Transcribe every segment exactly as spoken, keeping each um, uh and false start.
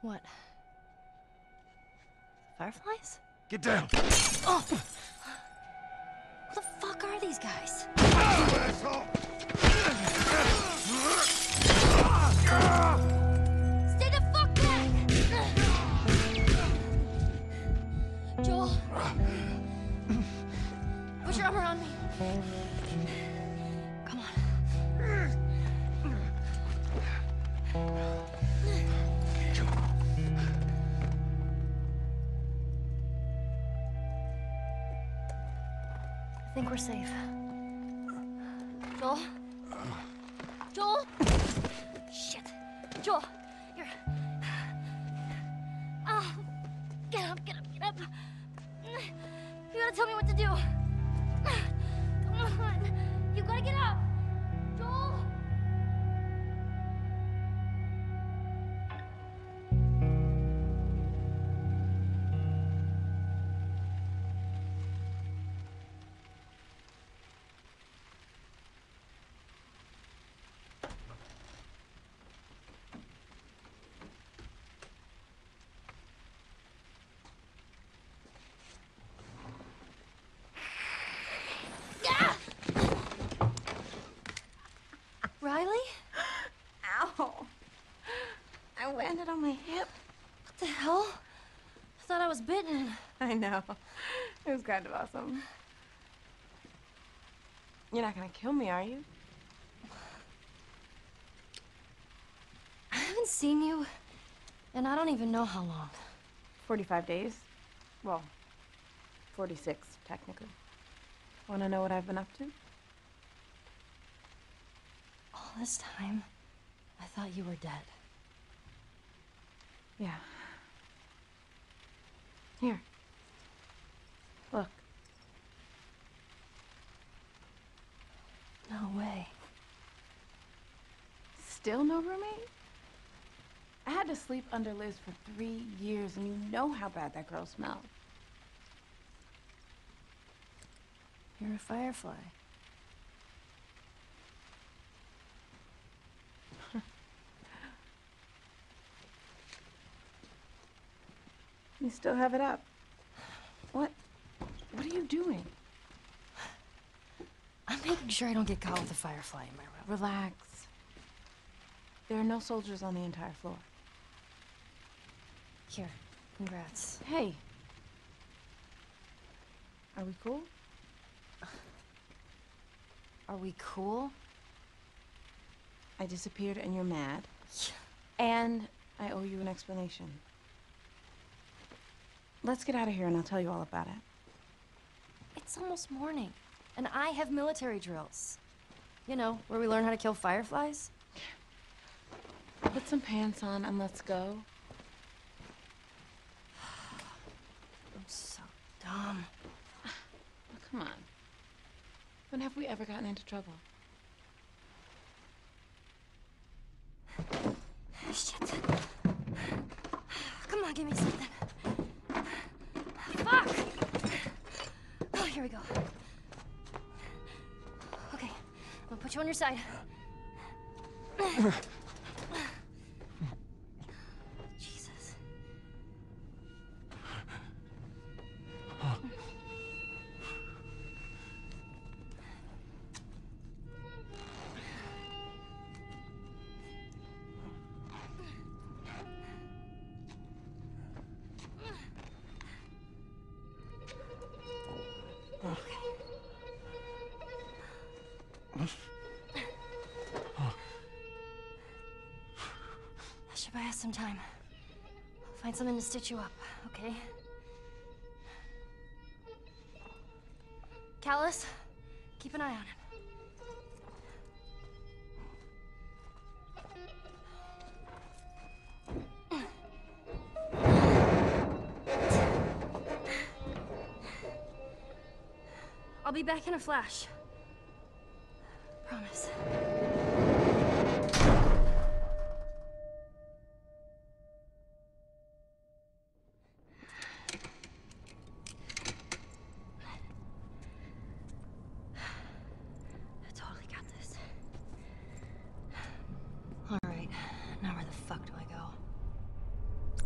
What? Fireflies? Get down! Oh! Who the fuck are these guys? Asshole! Stay the fuck back! Joel! Put your arm around me. Come on. I think we're safe. Joel? Joel? Shit. Joel, you're... Ah, get up, get up, get up. You gotta tell me what to do. Come on. You gotta get up. Joel? Riley? Ow. I landed on my hip. What the hell? I thought I was bitten. I know. It was kind of awesome. You're not gonna kill me, are you? I haven't seen you, and I don't even know how long. forty-five days. Well, forty-six, technically. Wanna know what I've been up to? All this time, I thought you were dead. Yeah. Here. Look. No way. Still no roommate? I had to sleep under Liz for three years, and you know how bad that girl smelled. You're a firefly. You still have it up. What? What are you doing? I'm making sure I don't get caught with a firefly in my room. Relax. There are no soldiers on the entire floor. Here, congrats. Hey. Are we cool? Are we cool? I disappeared and you're mad. And I owe you an explanation. Let's get out of here and I'll tell you all about it. It's almost morning, and I have military drills. You know, where we learn how to kill fireflies. Put some pants on and let's go. I'm so dumb. Oh, come on. When have we ever gotten into trouble? Shit. Come on, give me something. Fuck! Oh, here we go. Okay, I'm gonna put you on your side. Jesus. That should buy us some time. I'll find something to stitch you up, okay? Callus, keep an eye on him. I'll be back in a flash. Promise. I totally got this. All right, now where the fuck do I go?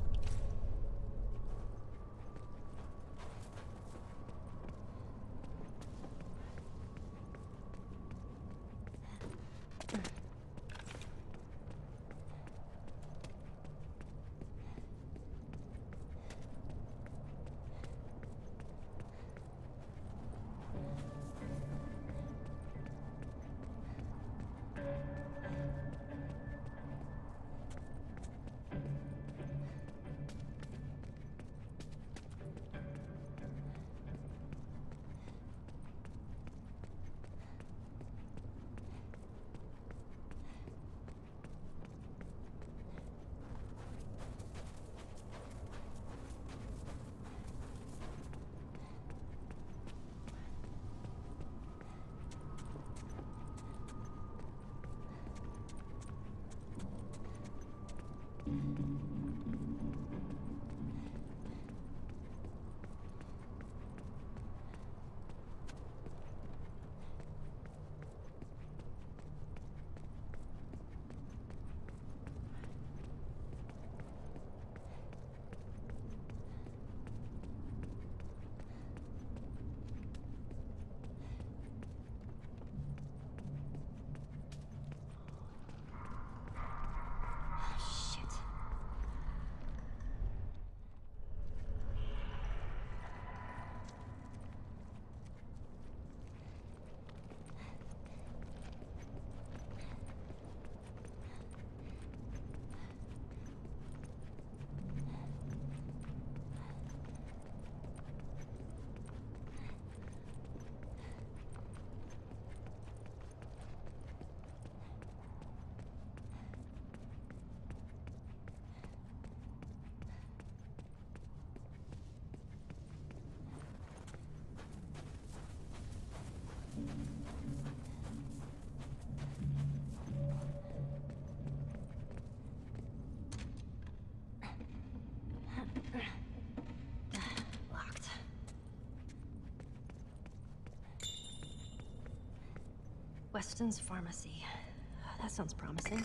Weston's Pharmacy. That sounds promising.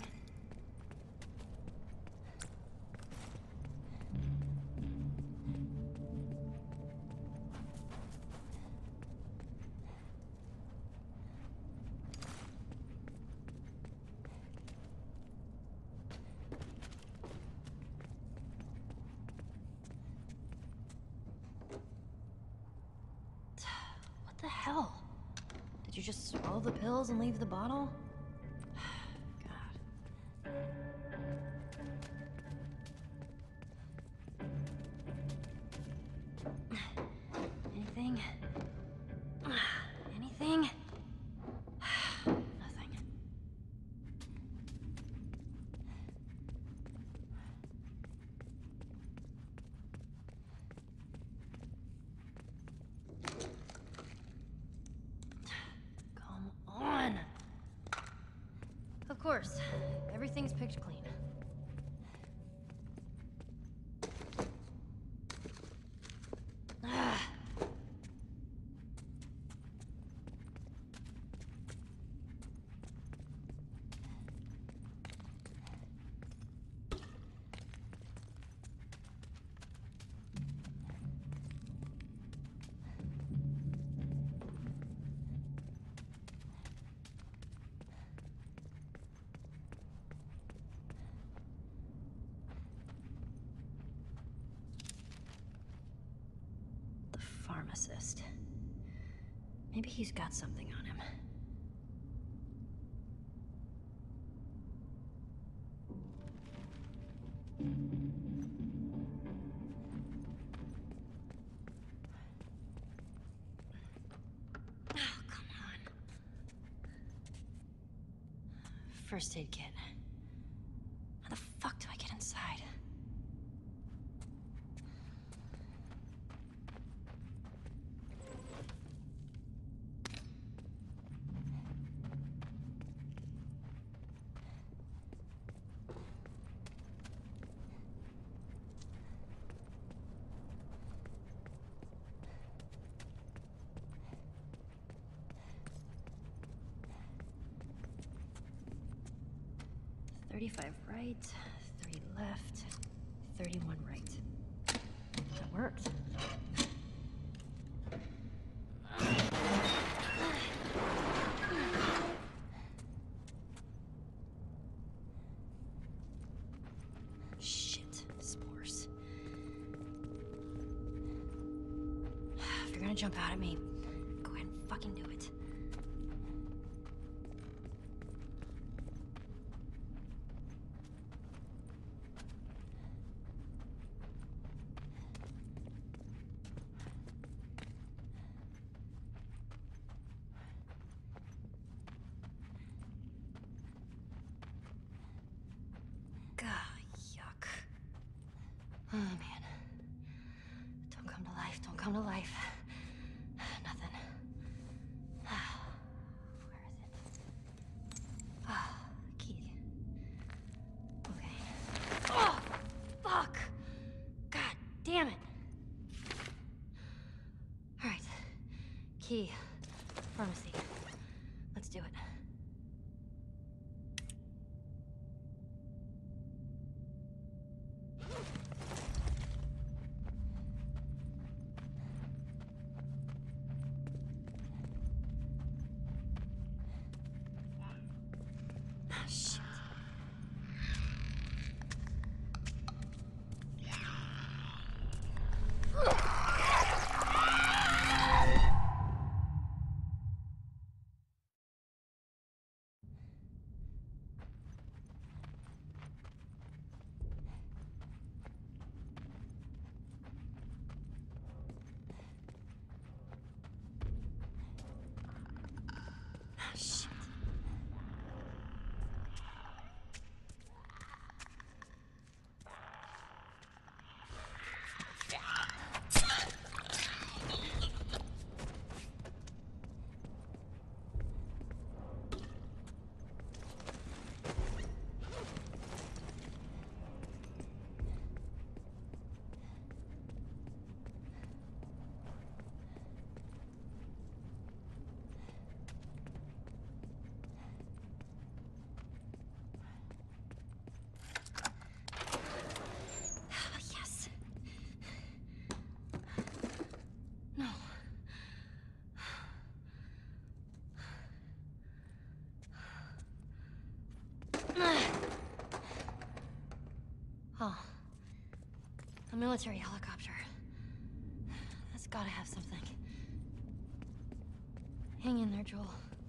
What the hell? Did you just swallow the pills and leave the bottle? God. Anything? Anything? Nothing. Come on. Of course, everything's picked clean. Ah. The pharmacist. Maybe he's got something on him. Oh, come on. First aid kit. How the fuck do I get inside? thirty-five right, thirty left, thirty-one right. That worked. Shit, spores. If you're gonna jump out at me, go ahead and fucking do it. God, yuck. Oh, man. Don't come to life, don't come to life. Nothing. Where is it? Ah, key. Okay. Oh, fuck! God damn it! Alright. Key. Pharmacy. Let's do it. Shit. Shit. A military helicopter. That's gotta have something. Hang in there, Joel.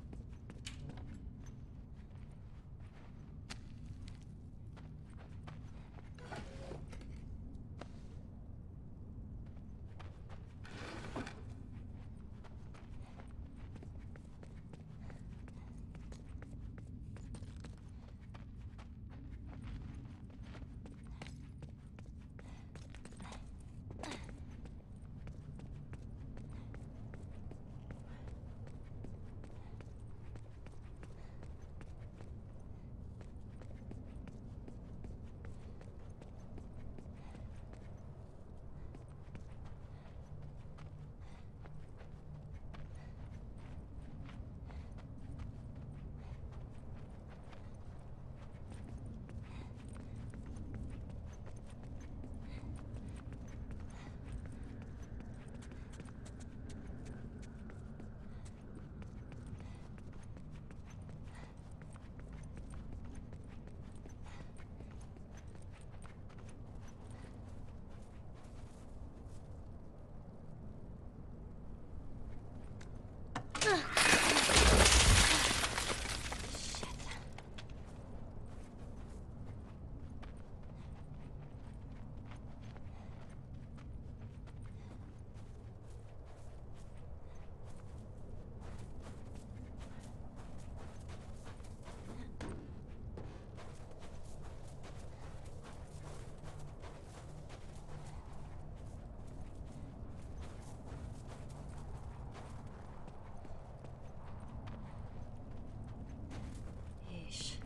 Yeesh.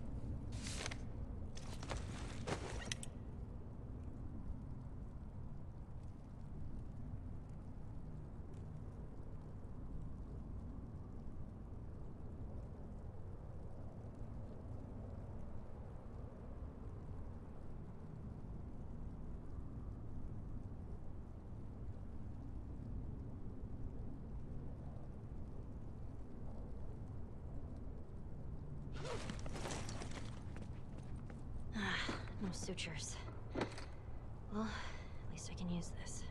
No sutures. Well, at least I can use this.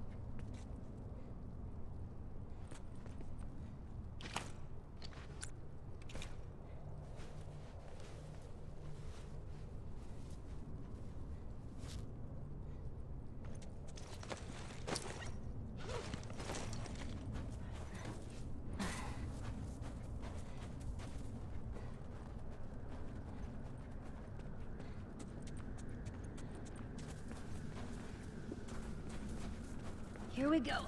Here we go.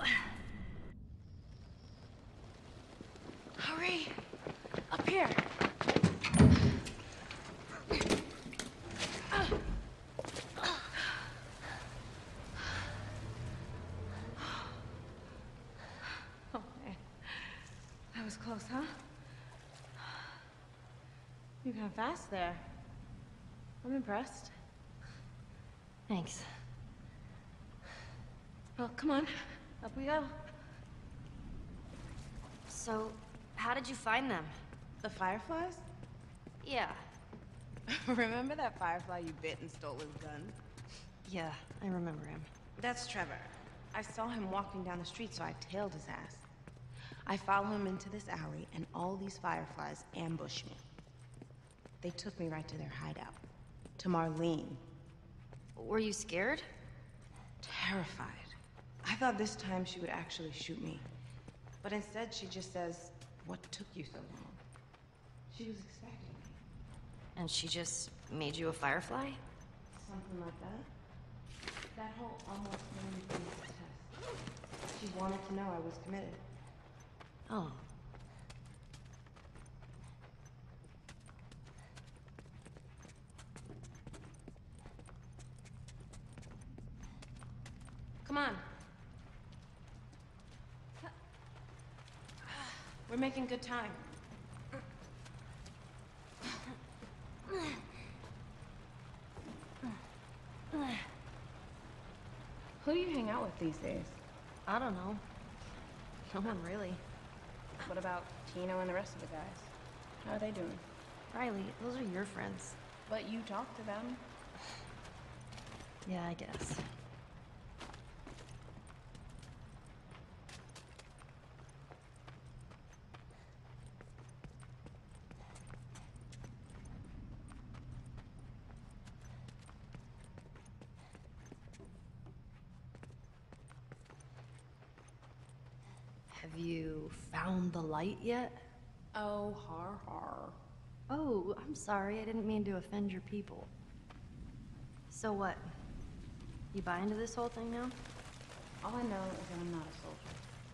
Hurry! Up here! Oh, man. That was close, huh? You got fast there. I'm impressed. Thanks. Well, come on. Up we go. So, how did you find them? The fireflies? Yeah. Remember that firefly you bit and stole his gun? Yeah, I remember him. That's Trevor. I saw him walking down the street, so I tailed his ass. I followed him into this alley, and all these fireflies ambushed me. They took me right to their hideout. To Marlene. Were you scared? Terrified. I thought this time she would actually shoot me. But instead, she just says, "What took you so long?" She was expecting me. And she just made you a firefly? Something like that. That whole almost known thing was a test. She wanted to know I was committed. Oh. Come on. We're making good time. Who do you hang out with these days? I don't know. No one really. What about Tino and the rest of the guys? How are they doing? Riley, those are your friends. But you talk to them. Yeah, I guess. Have you found the light yet? Oh, har har. Oh, I'm sorry. I didn't mean to offend your people. So what? You buy into this whole thing now? All I know is that I'm not a soldier.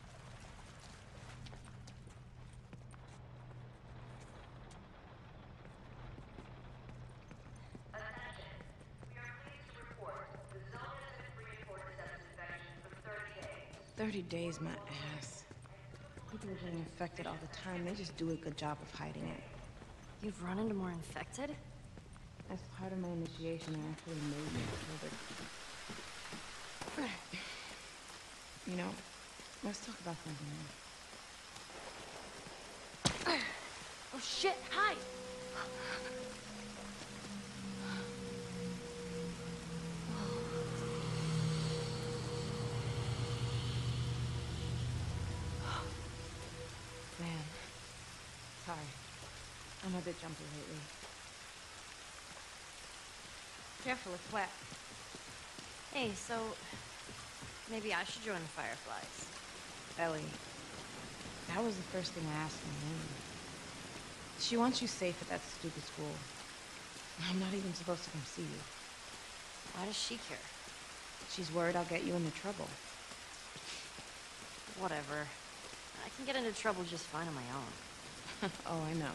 Attention. We are pleased to report the zone has been free for sepsis infection for thirty days. thirty days, my ass. People are getting infected all the time. They just do a good job of hiding it. You've run into more infected? As part of my initiation, they actually made me a You know, let's talk about something else. Oh shit, hi! Man, sorry. I'm a bit jumpy lately. Careful, it's wet. Hey, so maybe I should join the Fireflies. Ellie, that was the first thing I asked from Lynn. She wants you safe at that stupid school. I'm not even supposed to come see you. Why does she care? She's worried I'll get you into trouble. Whatever. I can get into trouble just fine on my own. Oh, I know.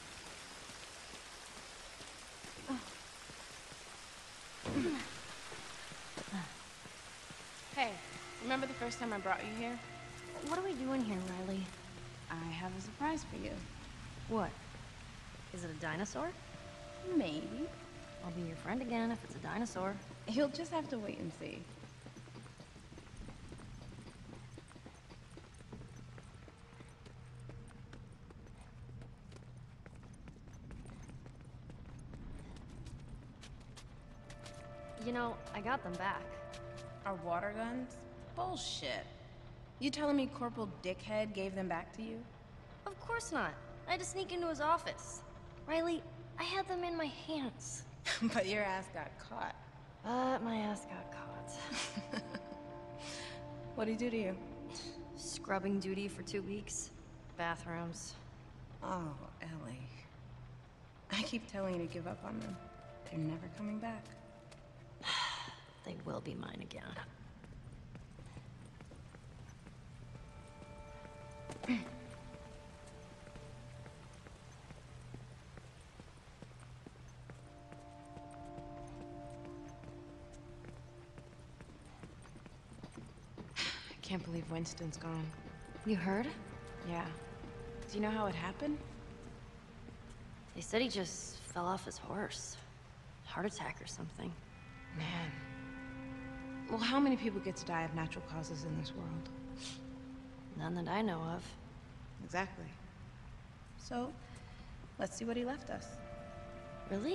Hey, remember the first time I brought you here? What are we doing here, Riley? I have a surprise for you. What? Is it a dinosaur? Maybe. I'll be your friend again if it's a dinosaur. You'll just have to wait and see. You know, I got them back. Our water guns? Bullshit. You telling me Corporal Dickhead gave them back to you? Of course not. I had to sneak into his office. Riley, I had them in my hands. But your ass got caught. But my ass got caught. What'd he do to you? Scrubbing duty for two weeks. Bathrooms. Oh, Ellie. I keep telling you to give up on them. They're never coming back. They will be mine again. I can't believe Winston's gone. You heard? Yeah. Do you know how it happened? They said he just fell off his horse. Heart attack or something. Man. Well, how many people get to die of natural causes in this world? None that I know of. Exactly. So, let's see what he left us. Really?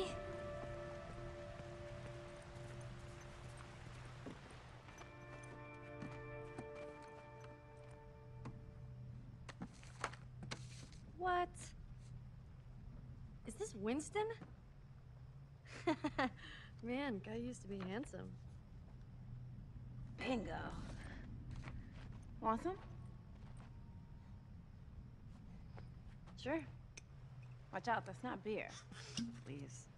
What? Is this Winston? Man, guy used to be handsome. Bingo. Want some? Sure. Watch out, that's not beer. Please.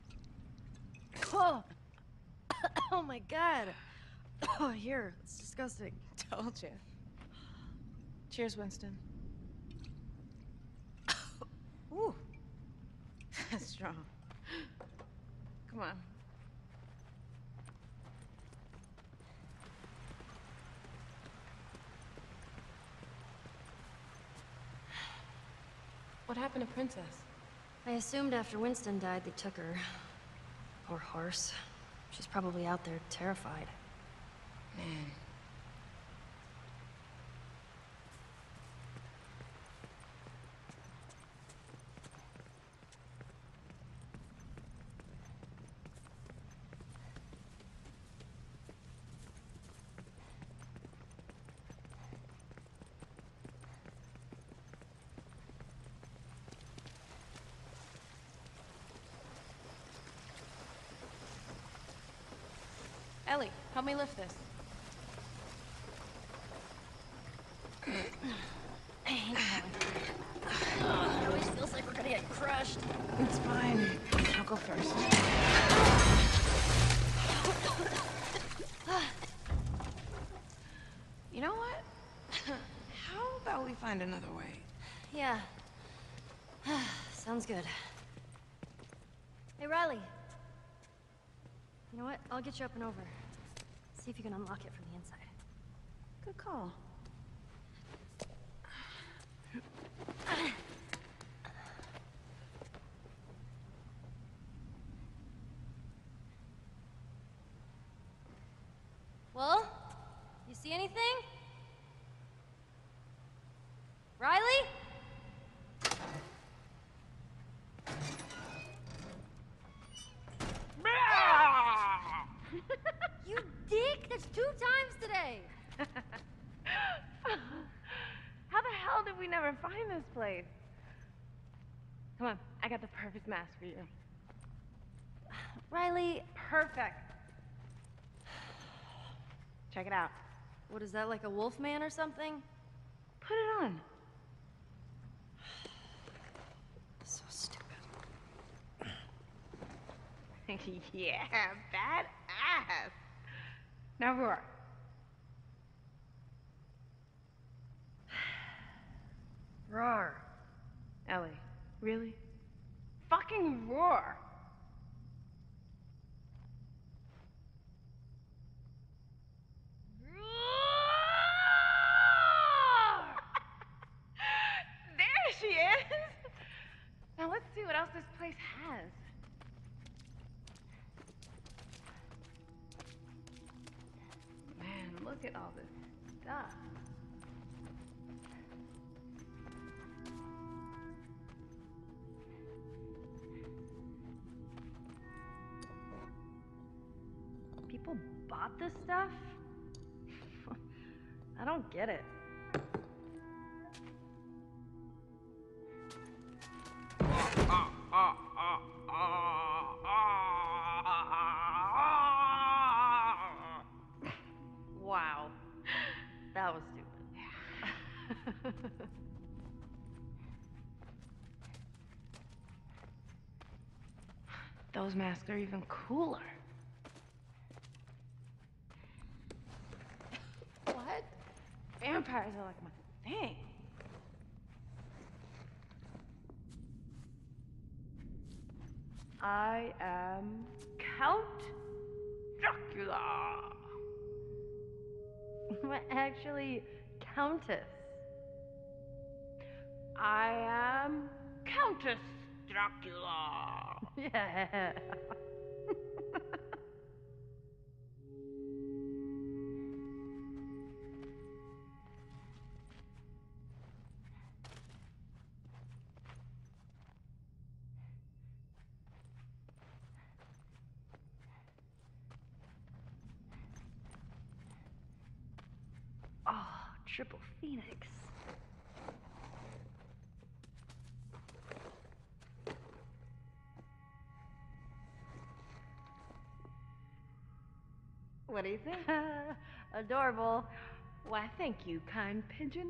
Oh! Oh my god! Oh, here. It's disgusting. Told you. Cheers, Winston. Ooh. That's strong. Come on. What happened to Princess? I assumed after Winston died, they took her. Poor horse. She's probably out there terrified. Man. Ellie, help me lift this. go first. You know what? How about we find another way? Yeah. Sounds good. Hey, Riley. You know what? I'll get you up and over. See if you can unlock it from the inside. Good call. Well, you see anything? Riley? You dick! That's two times today! How the hell did we never find this place? Come on, I got the perfect mask for you. Riley, Perfect. Check it out. what is that, like a wolf man or something? Put it on. So stupid. Yeah, badass. Now roar. Roar. Ellie, really? Fucking roar. There she is. Now let's see what else this place has. Man, look at all this stuff. People bought this stuff? I don't get it. Wow. That was stupid. Those masks are even cooler. What? Vampires are like my thing. I am Count Dracula. Actually, Countess. I am Countess Dracula. Yeah. Oh, triple phoenix. What do you think? Adorable. Why, thank you, kind pigeon.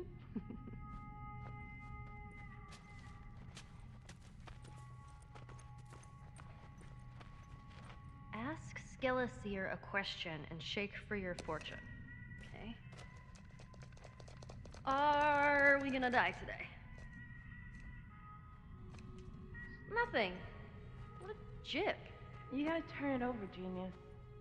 Ask Skeleseer a question and shake for your fortune. Okay. Are we gonna die today? Nothing. What a jip. You gotta turn it over, genius.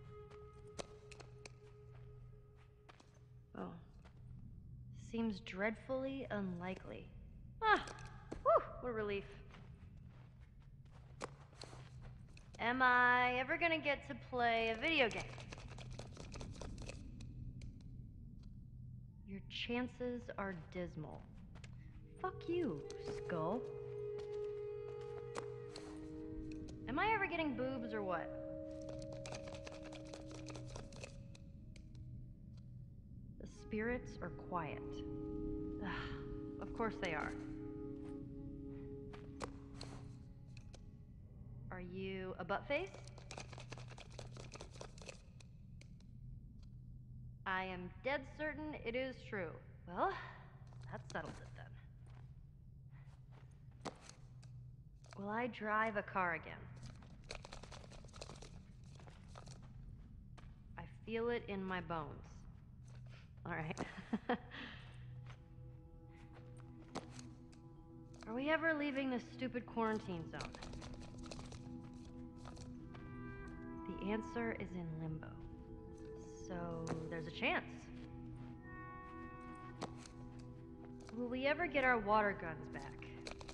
Oh. Seems dreadfully unlikely. Ah, whew, what a relief. Am I ever gonna get to play a video game? Your chances are dismal. Fuck you, Skull. Am I ever getting boobs or what? The spirits are quiet. Ugh, of course they are. Are you a butt face? I am dead certain it is true. Well, that settles it then. Will I drive a car again? feel it in my bones. All right. Are we ever leaving this stupid quarantine zone? The answer is in limbo. So there's a chance. Will we ever get our water guns back?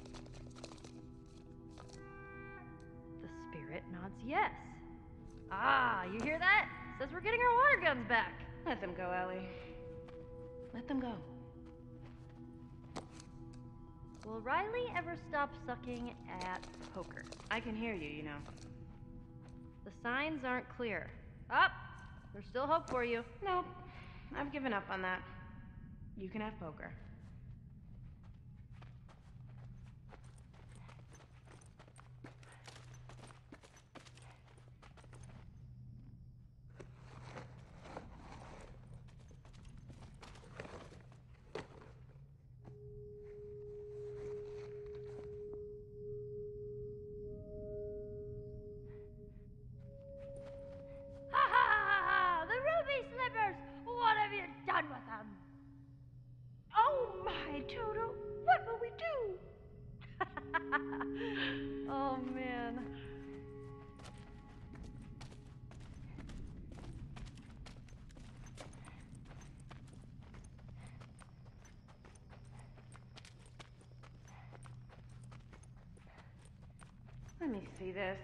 The spirit nods yes. Ah, you hear that? Says we're getting our water guns back. Let them go, Ellie. Let them go. Will Riley ever stop sucking at poker? I can hear you, you know. The signs aren't clear. Up! There's still hope for you. Nope. I've given up on that. You can have poker. Ha ha ha ha ha! The ruby slippers! What have you done with them? Oh my, Toto! What will we do? Oh, man. Let me see this.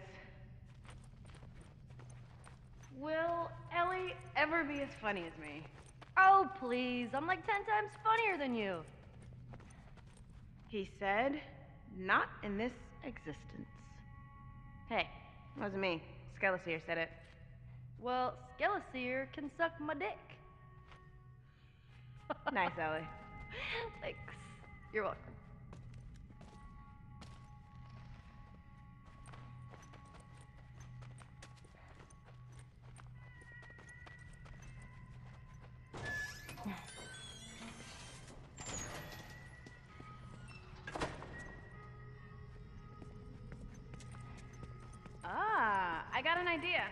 Will Ellie ever be as funny as me? Oh, please. I'm like ten times funnier than you. He said, not in this existence. Hey, wasn't me. Skeleseer said it. Well, Skeleseer can suck my dick. Nice, Ellie. Thanks. You're welcome. Ah, I got an idea.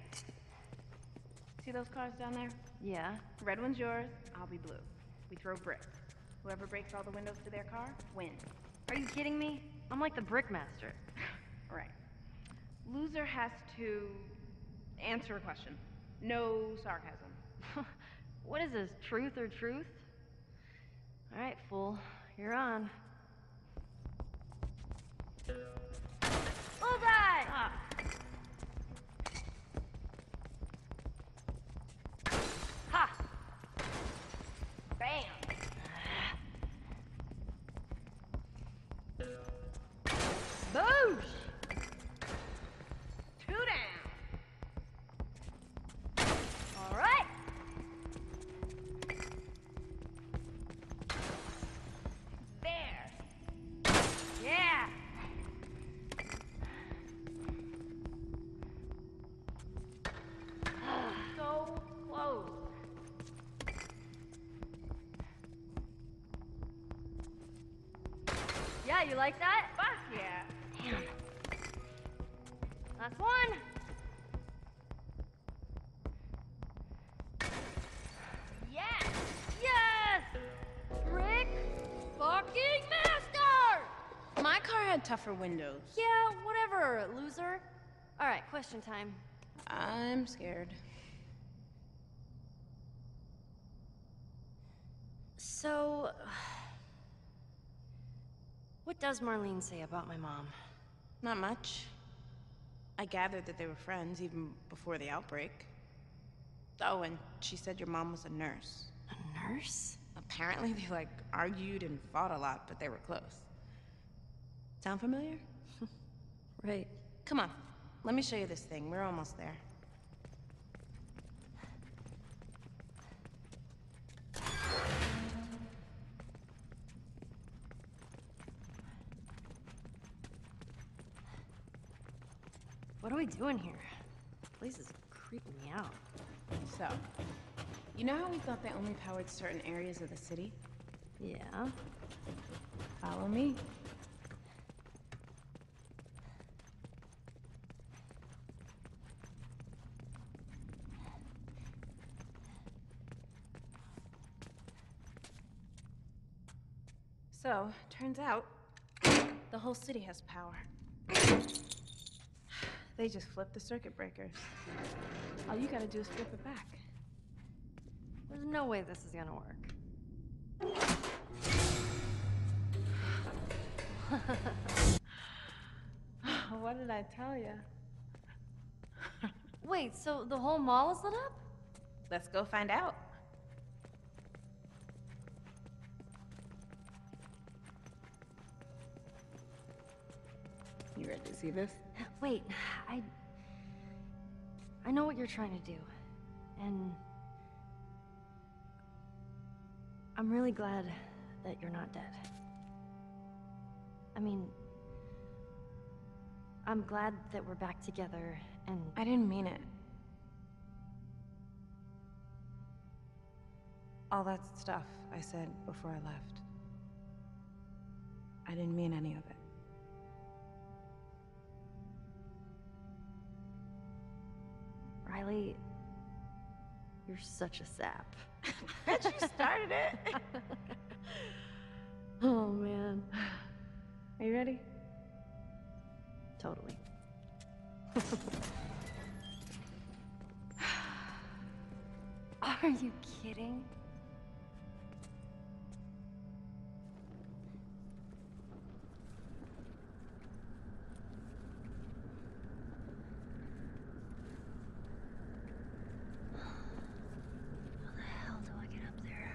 See those cars down there? Yeah. Red one's yours, I'll be blue. We throw bricks. Whoever breaks all the windows to their car, wins. Are you kidding me? I'm like the Brickmaster. Right. Loser has to answer a question. No sarcasm. What is this, truth or truth? All right, fool. You're on. Bullseye! Ah. Ha! Bam! Boosh! Two down! All right. There! Yeah. So close. Yeah, you like that? Fuck yeah! Damn. Last one. Yes! Yes! Brick fucking master! My car had tougher windows. Yeah, whatever, loser. All right, question time. I'm scared. So, what does Marlene say about my mom? Not much. I gathered that they were friends even before the outbreak. Oh, and she said your mom was a nurse. A nurse? Apparently they, like, argued and fought a lot, but they were close. Sound familiar? Right. Come on, let me show you this thing. We're almost there. What are we doing here? This place is creeping me out. So, you know how we thought they only powered certain areas of the city? Yeah. Follow me. So, turns out, the whole city has power. They just flip the circuit breakers. All you gotta do is flip it back. There's no way this is gonna work. What did I tell you? Wait, so the whole mall is lit up? Let's go find out. You ready to see this? Wait, I... I know what you're trying to do. And... I'm really glad that you're not dead. I mean... I'm glad that we're back together, and... I didn't mean it. All that stuff I said before I left. I didn't mean any of it. Riley... You're such a sap. Bet you started it. Oh, man. Are you ready? Totally. Are you kidding? How the hell do I get up there?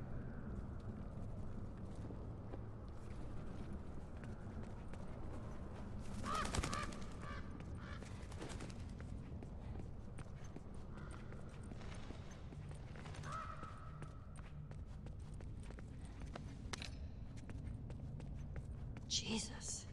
Jesus.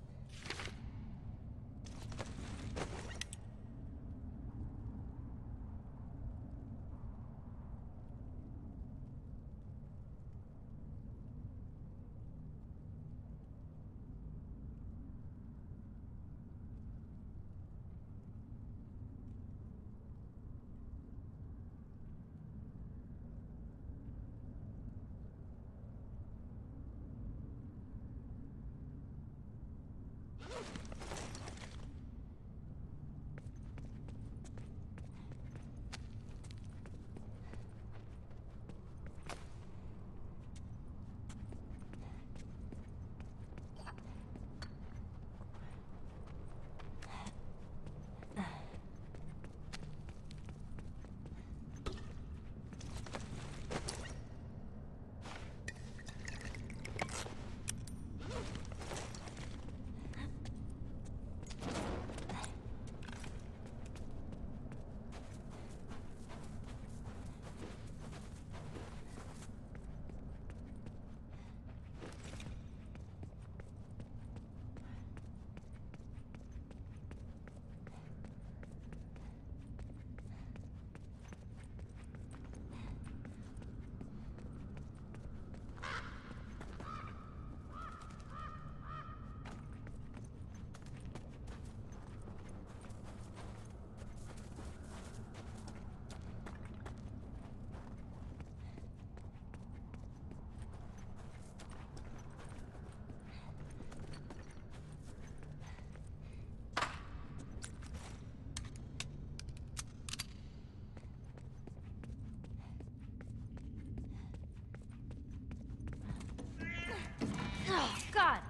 Oh, God!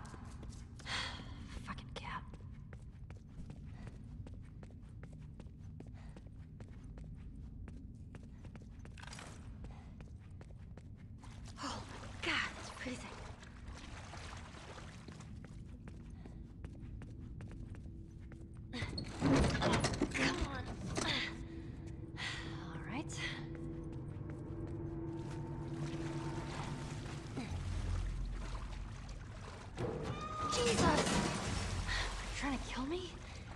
Fucking cat. Oh, God, it's freezing. Come on. All right. Jesus! Are you trying to kill me?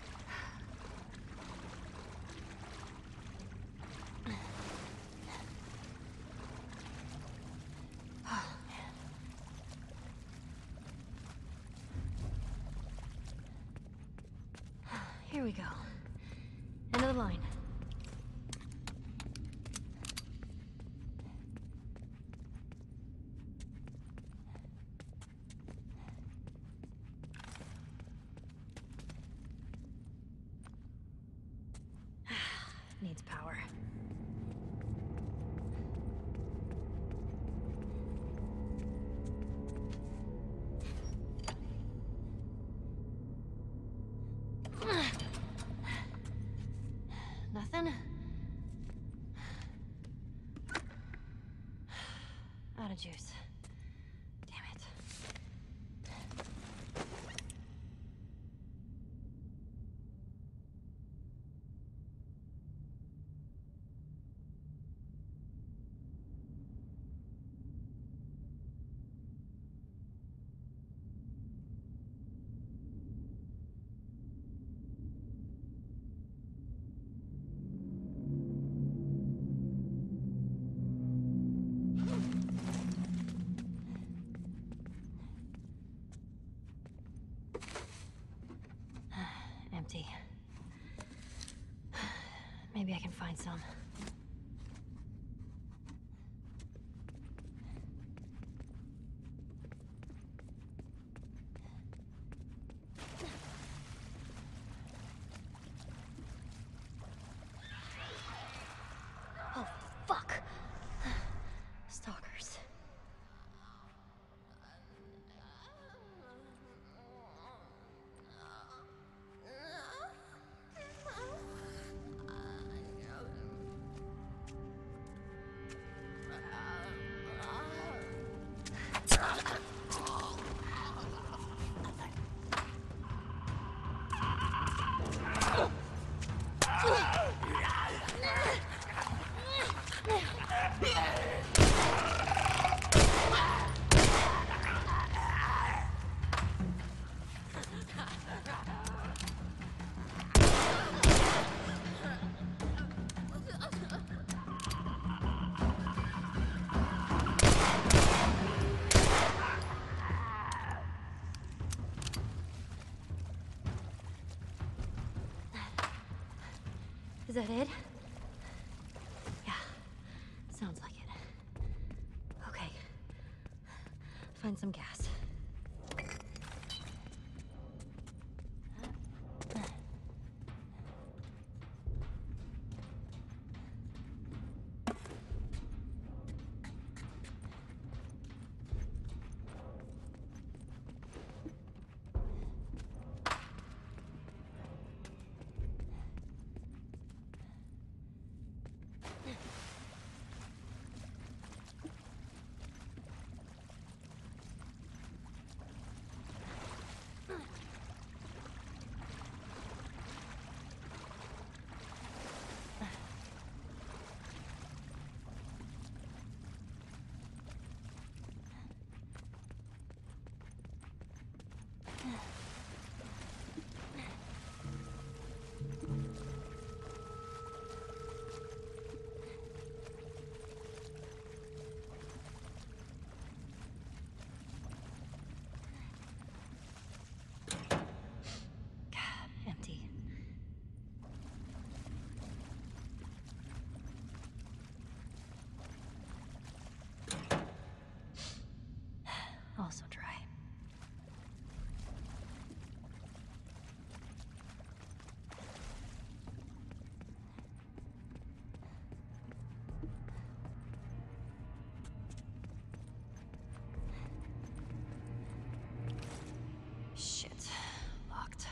Oh, man. Here we go. End of the line. needs power. Nothing? Out of juice. Damn it. Empty. Maybe I can find some. Oh, fuck. Stalkers. Is that it? Yeah, sounds like it. Okay. Find some gas. Empty. Also dry. Shit. Locked.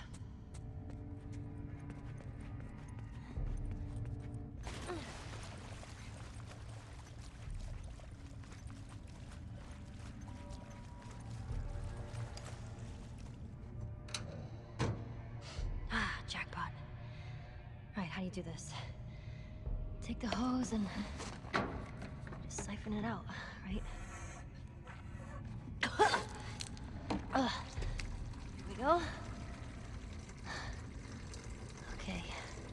Ah, jackpot. Right, how do you do this? Take the hose and just siphon it out, right? Ugh. Here we go. Okay.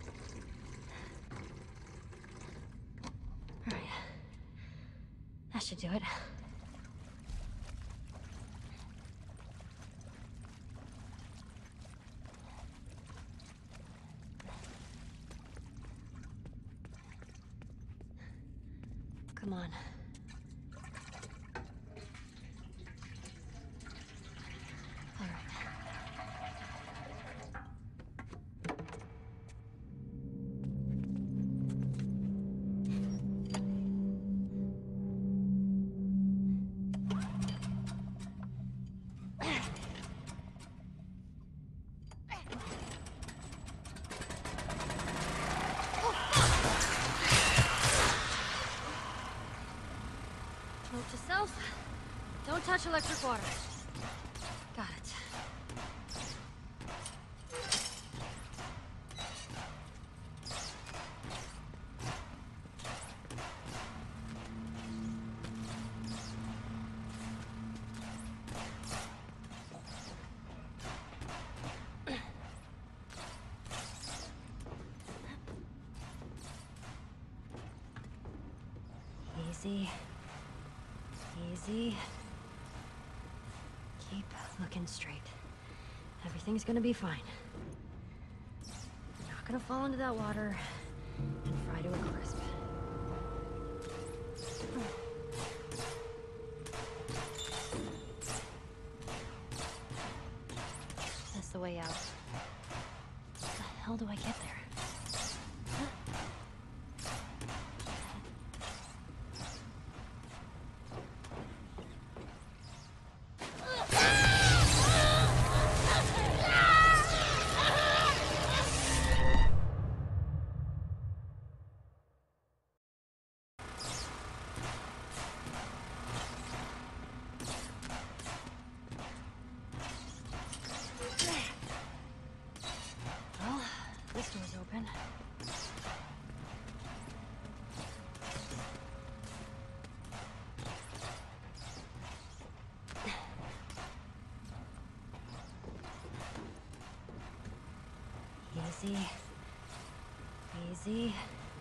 All right. That should do it. Come on. All right. electric water. Got it. Easy. Easy. Keep looking straight. Everything's gonna be fine. You're not gonna fall into that water and fry to a crisp. That's the way out. How the hell do I get there? Well, this door's open. Easy. Easy.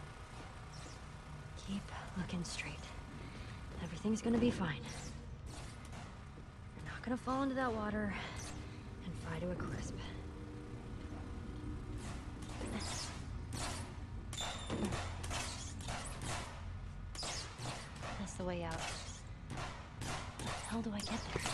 Keep looking straight. Everything's gonna be fine. You're not gonna fall into that water and fry to a crisp. That's the way out. How the hell do I get there?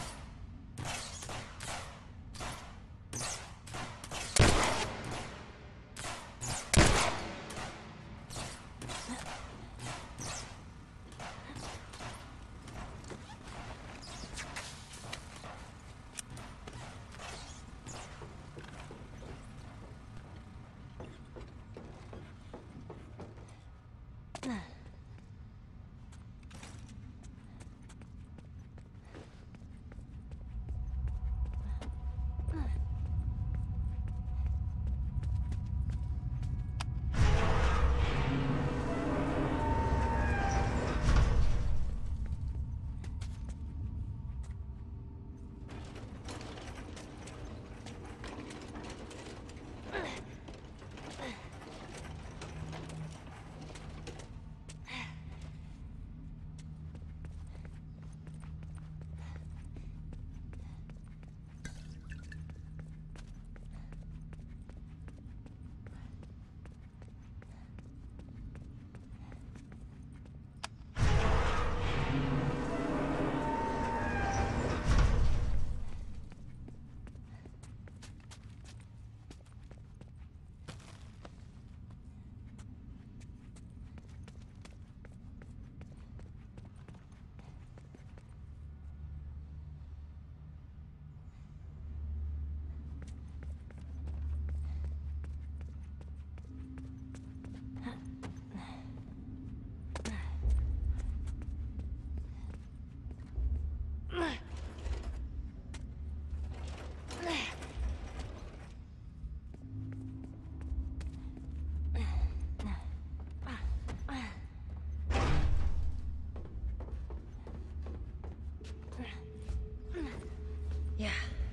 Yeah.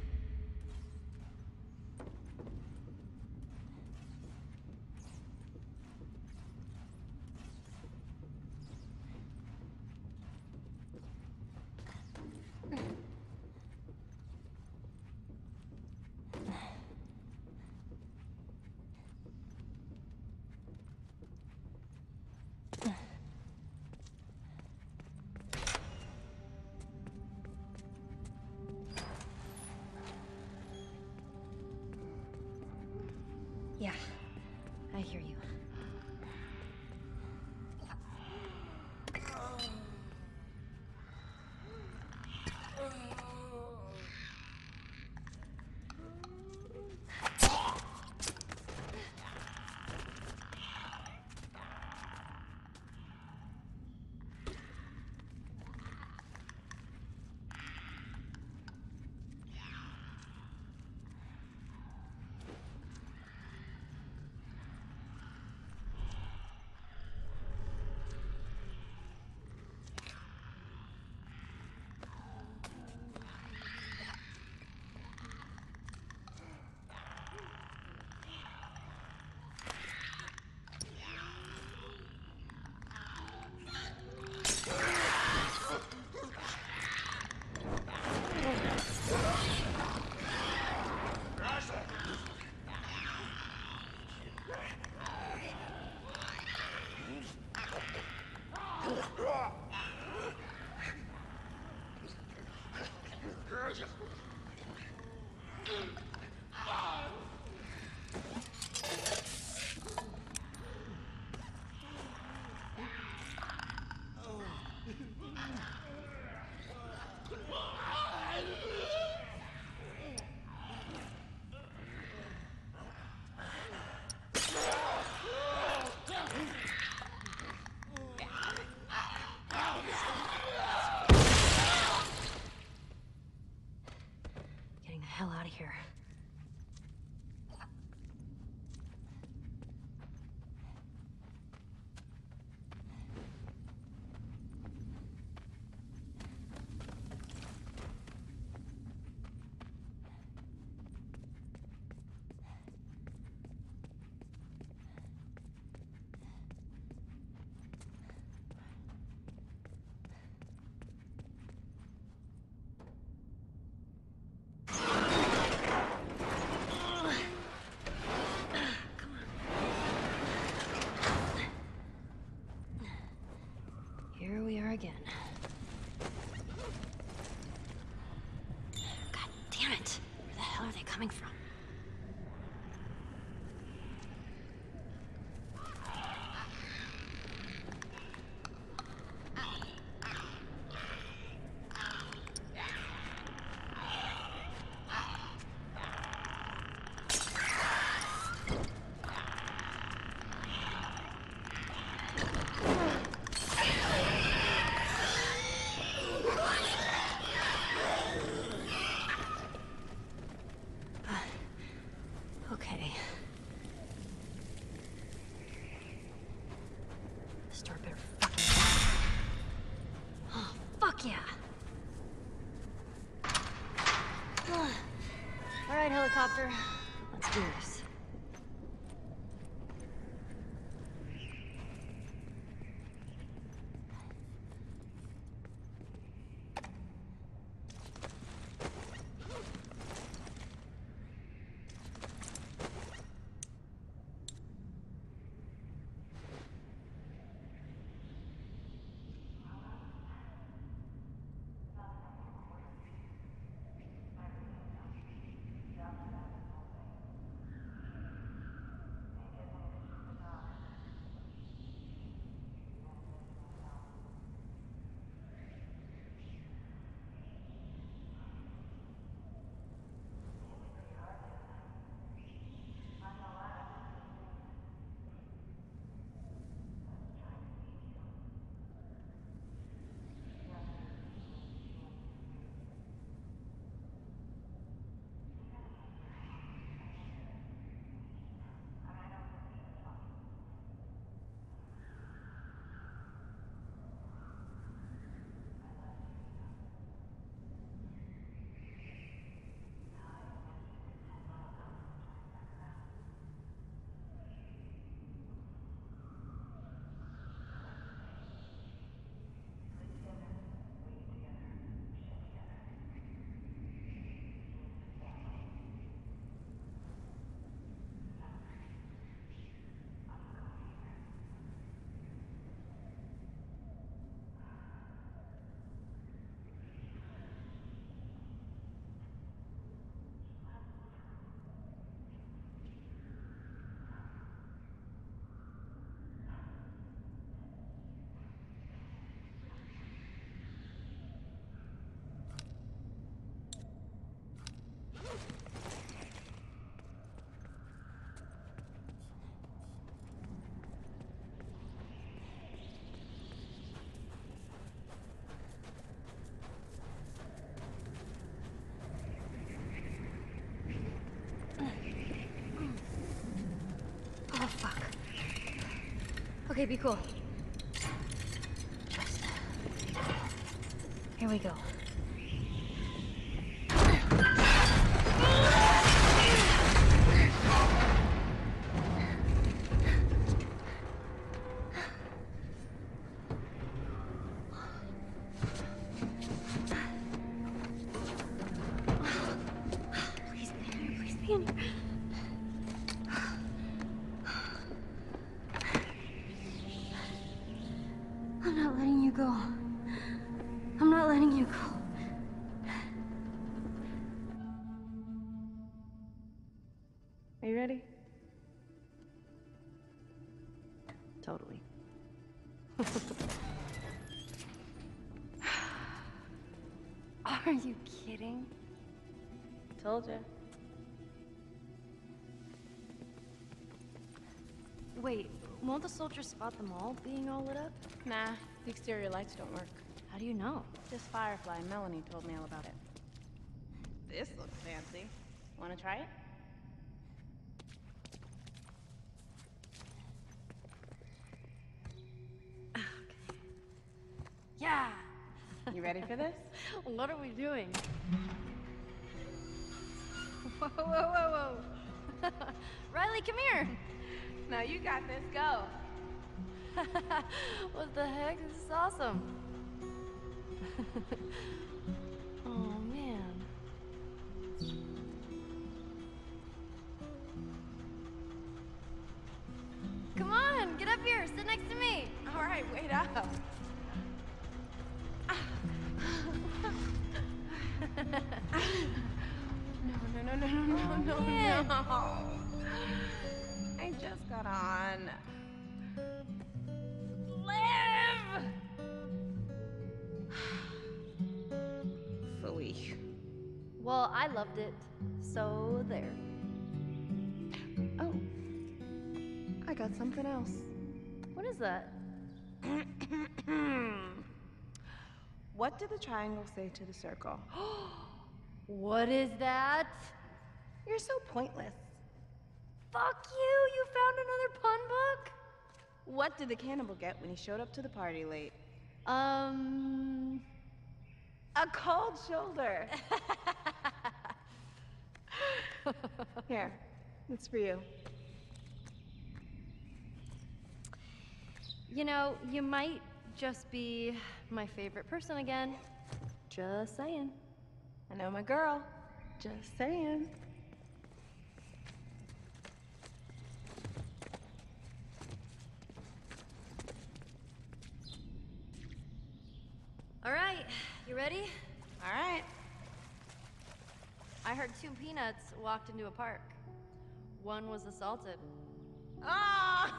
Yeah, I hear you. coming from? Okay. This door better fucking... Oh, fuck yeah! All right, helicopter. Let's do this. Oh, fuck. Okay, be cool. Just... Here we go. Please be in here, please be in here. I'm not letting you go. I'm not letting you go. Are you ready? Totally. Are you kidding? Told you. Wait, won't the soldiers spot them all being all lit up? Nah, the exterior lights don't work. How do you know? This Firefly, Melanie told me all about it. This looks fancy. Wanna try it? Yeah! You ready for this? What are we doing? Whoa, whoa, whoa, whoa! Riley, come here! No, you got this. Go. What the heck? This is awesome. Oh, man. Come on, get up here. Sit next to me. All right, wait up. No, no, no, no, no, no, no, man. no. I just got on. Live! Phooey. Well, I loved it. So there. Oh. I got something else. What is that? What did the triangle say to the circle? What is that? You're so pointless. Fuck you! You found another pun book? What did the cannibal get when he showed up to the party late? Um... A cold shoulder. Here, it's for you. You know, you might just be my favorite person again. Just saying. I know my girl. Just saying. All right, you ready? All right. I heard two peanuts walked into a park. One was assaulted. Oh!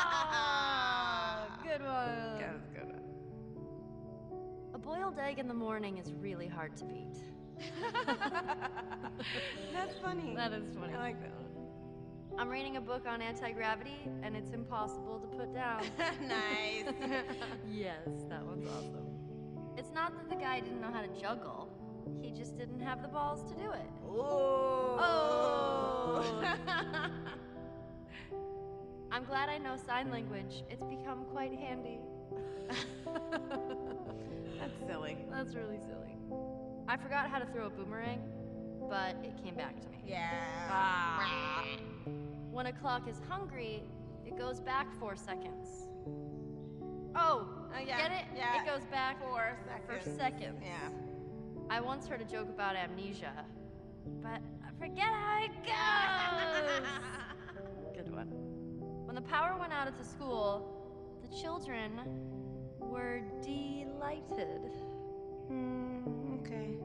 Good one. That was a good one. A boiled egg in the morning is really hard to beat. That's funny. That is funny. I like that one. I'm reading a book on anti-gravity, and it's impossible to put down. Nice. Yes, that one's awesome. It's not that the guy didn't know how to juggle. He just didn't have the balls to do it. Oh. Oh. I'm glad I know sign language. It's become quite handy. That's silly. That's really silly. I forgot how to throw a boomerang, but it came back to me. Yeah. Ah. When a clock is hungry, it goes back four seconds. Oh, Oh, yeah. get it? Yeah. It goes back Four for seconds. seconds. Yeah. I once heard a joke about amnesia, but I forget how it goes. Good one. When the power went out at the school, the children were delighted. Mm, okay.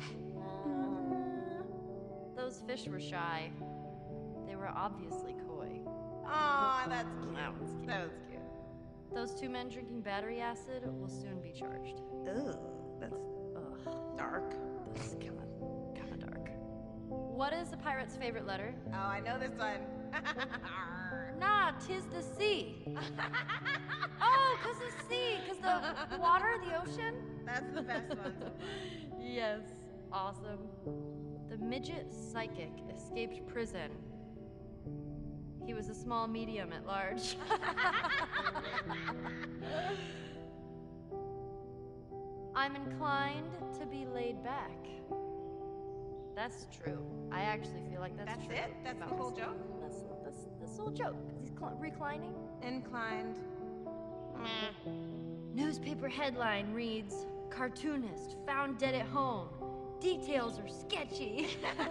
Uh, those fish were shy. They were obviously coy. Aw, that's cute. That was cute. That was cute. Those two men drinking battery acid will soon be charged. Ugh, that's Ugh, dark. this is kind of, kind of dark. What is a pirate's favorite letter? Oh, I know this one. Nah, tis the sea. Oh, 'cause the sea, 'cause the water, the ocean. That's the best one so far. Yes, awesome. The midget psychic escaped prison. He was a small medium at large. I'm inclined to be laid back. That's true. I actually feel like that's, That's true. it? That's the whole joke? That's, that's, that's the whole joke. He's cl- reclining. Inclined. Newspaper headline reads, cartoonist found dead at home. Details are sketchy.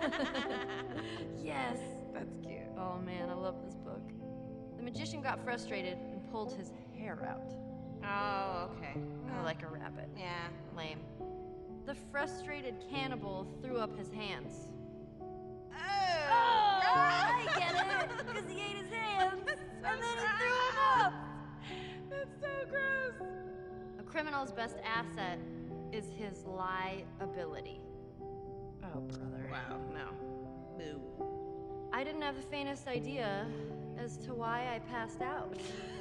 Yes. That's cute. Oh man, I love this book. The magician got frustrated and pulled his hair out. Oh, okay. Oh, like a rabbit. Yeah. Lame. The frustrated cannibal threw up his hands. Oh, I get it! Because he ate his hands, and then he threw them up! That's so gross. A criminal's best asset is his liability. Oh, brother. Wow, no. Boo. I didn't have the faintest idea as to why I passed out.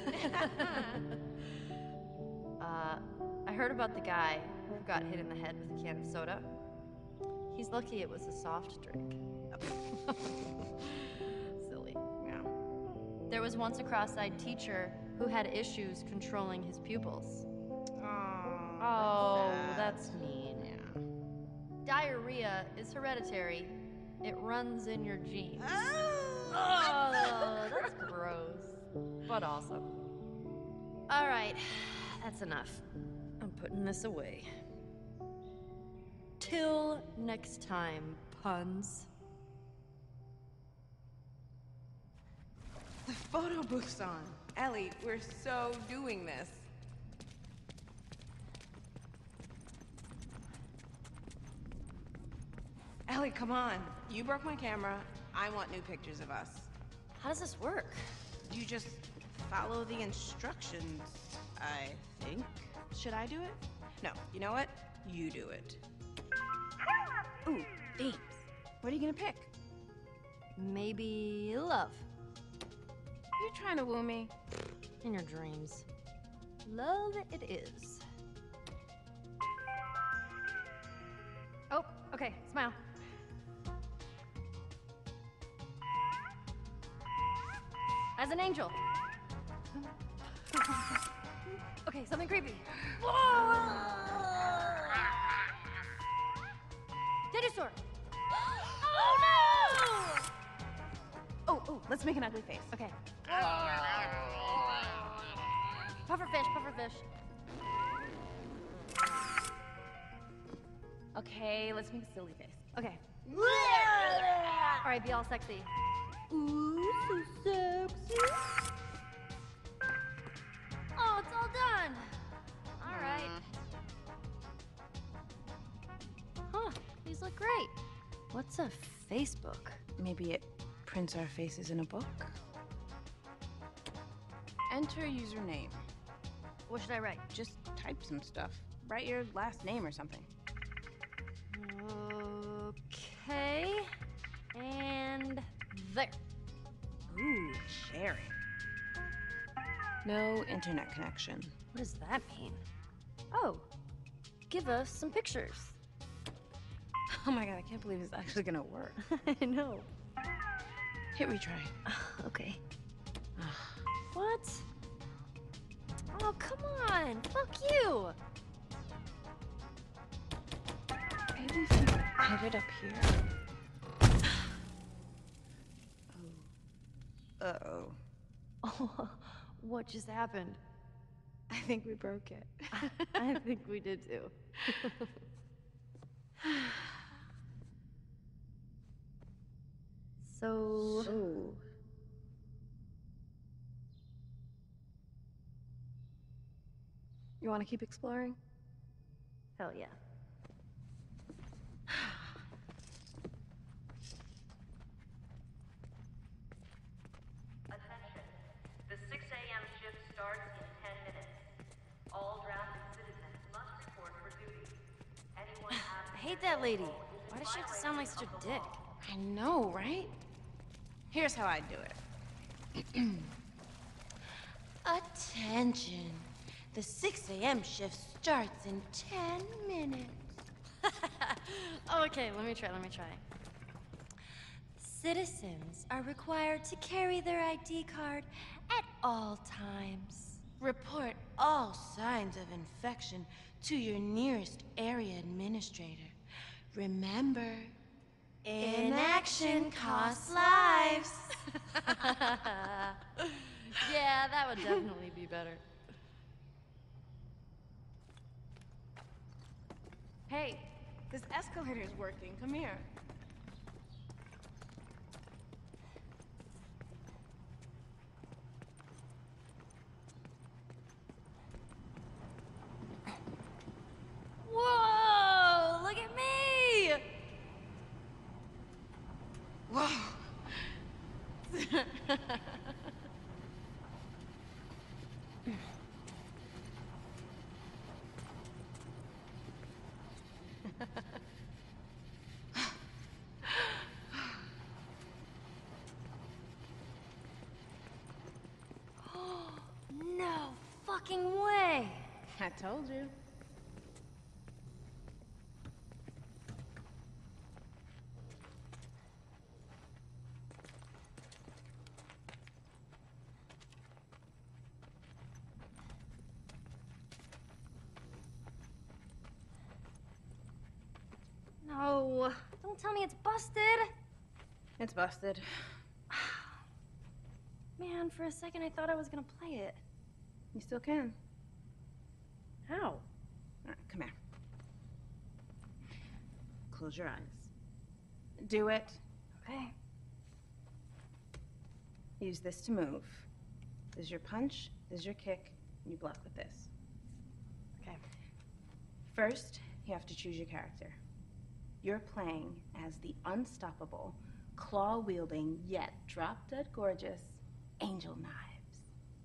uh, I heard about the guy who got hit in the head with a can of soda. He's lucky it was a soft drink. Silly. Yeah. There was once a cross-eyed teacher who had issues controlling his pupils. Oh, Oh, that's that's mean. sad. Yeah. Diarrhea is hereditary. It runs in your genes. Oh, Oh, that's gross, but awesome. All right, that's enough. I'm putting this away. Till next time, puns. The photo booth's on. Ellie, we're so doing this. Ellie, come on. You broke my camera. I want new pictures of us. How does this work? You just follow the instructions, I think. Should I do it? No, you know what? You do it. Ooh, themes. What are you gonna pick? Maybe love. You're trying to woo me. In your dreams. Love it is. Oh, okay, smile. As an angel. Okay, something creepy. Dinosaur! Oh no! Oh, oh, let's make an ugly face. Okay. Pufferfish, pufferfish. Okay, let's make a silly face. Okay. All right, be all sexy. Ooh, so sexy. Oh, it's all done. All right. Huh, these look great. What's a Facebook? Maybe it prints our faces in a book? Enter username. What should I write? Just type some stuff. Write your last name or something. Okay. And there. Ooh, sharing. No internet connection. What does that mean? Oh, give us some pictures. Oh my god, I can't believe it's actually gonna work. I know. Hit retry. Okay. What? Oh, come on. Fuck you. Maybe if you put it up here. Oh. Uh-oh. Oh, what just happened? I think we broke it. I think we did too. So... So... You want to keep exploring? Hell yeah. Attention. The six A M shift starts in ten minutes. All drafted citizens must report for duty. Anyone I hate that lady. Why does she have to sound like such a dick? I know, right? Here's how I do it. Attention. The six A M shift starts in ten minutes. Okay, let me try, let me try. Citizens are required to carry their I D card at all times. Report all signs of infection to your nearest area administrator. Remember, inaction costs lives. Yeah, that would definitely be better. Hey, this escalator's working. Come here. Whoa! Look at me! Whoa. No fucking way! I told you. No, don't tell me it's busted. It's busted. Man, for a second I thought I was gonna play it. You still can. How? All right, come here. Close your eyes. Do it. Okay. Use this to move. This is your punch, this is your kick, and you block with this. Okay. First, you have to choose your character. You're playing as the unstoppable, claw-wielding, yet drop-dead gorgeous Angel Knives.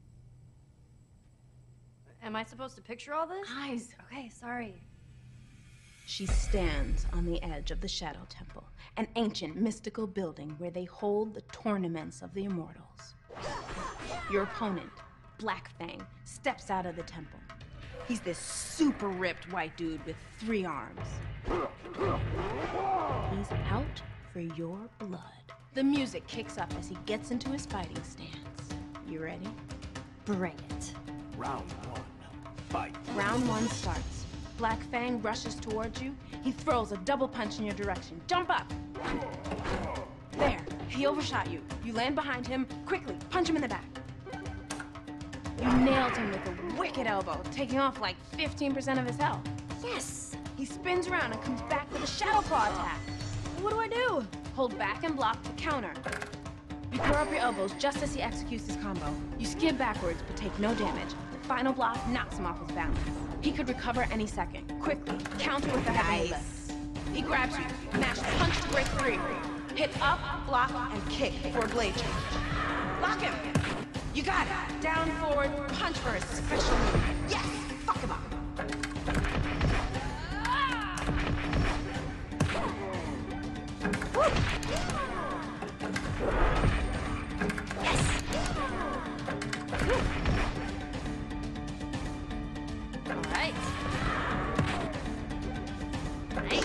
Am I supposed to picture all this? Eyes! Okay, sorry. She stands on the edge of the Shadow Temple, an ancient mystical building where they hold the tournaments of the immortals. Your opponent, Black Fang, steps out of the temple. He's this super ripped white dude with three arms. He's out for your blood. The music kicks up as he gets into his fighting stance. You ready? Bring it. Round one. Fight. Round one starts. Black Fang rushes towards you. He throws a double punch in your direction. Jump up! There, he overshot you. You land behind him. Quickly, punch him in the back. You nailed him with a wicked elbow, taking off like fifteen percent of his health. Yes! He spins around and comes back with a Shadow Claw attack. What do I do? Hold back and block to counter. You throw up your elbows just as he executes his combo. You skid backwards, but take no damage. The final block knocks him off his balance. He could recover any second. Quickly, counter with a heavy lift. He grabs you, mash punch to break free. Hit up, block, and kick for a blade change. Lock him! You got it! Down, forward, punch for a special move. Yes! Fuck him up! Woo! Yes! All right. Nice.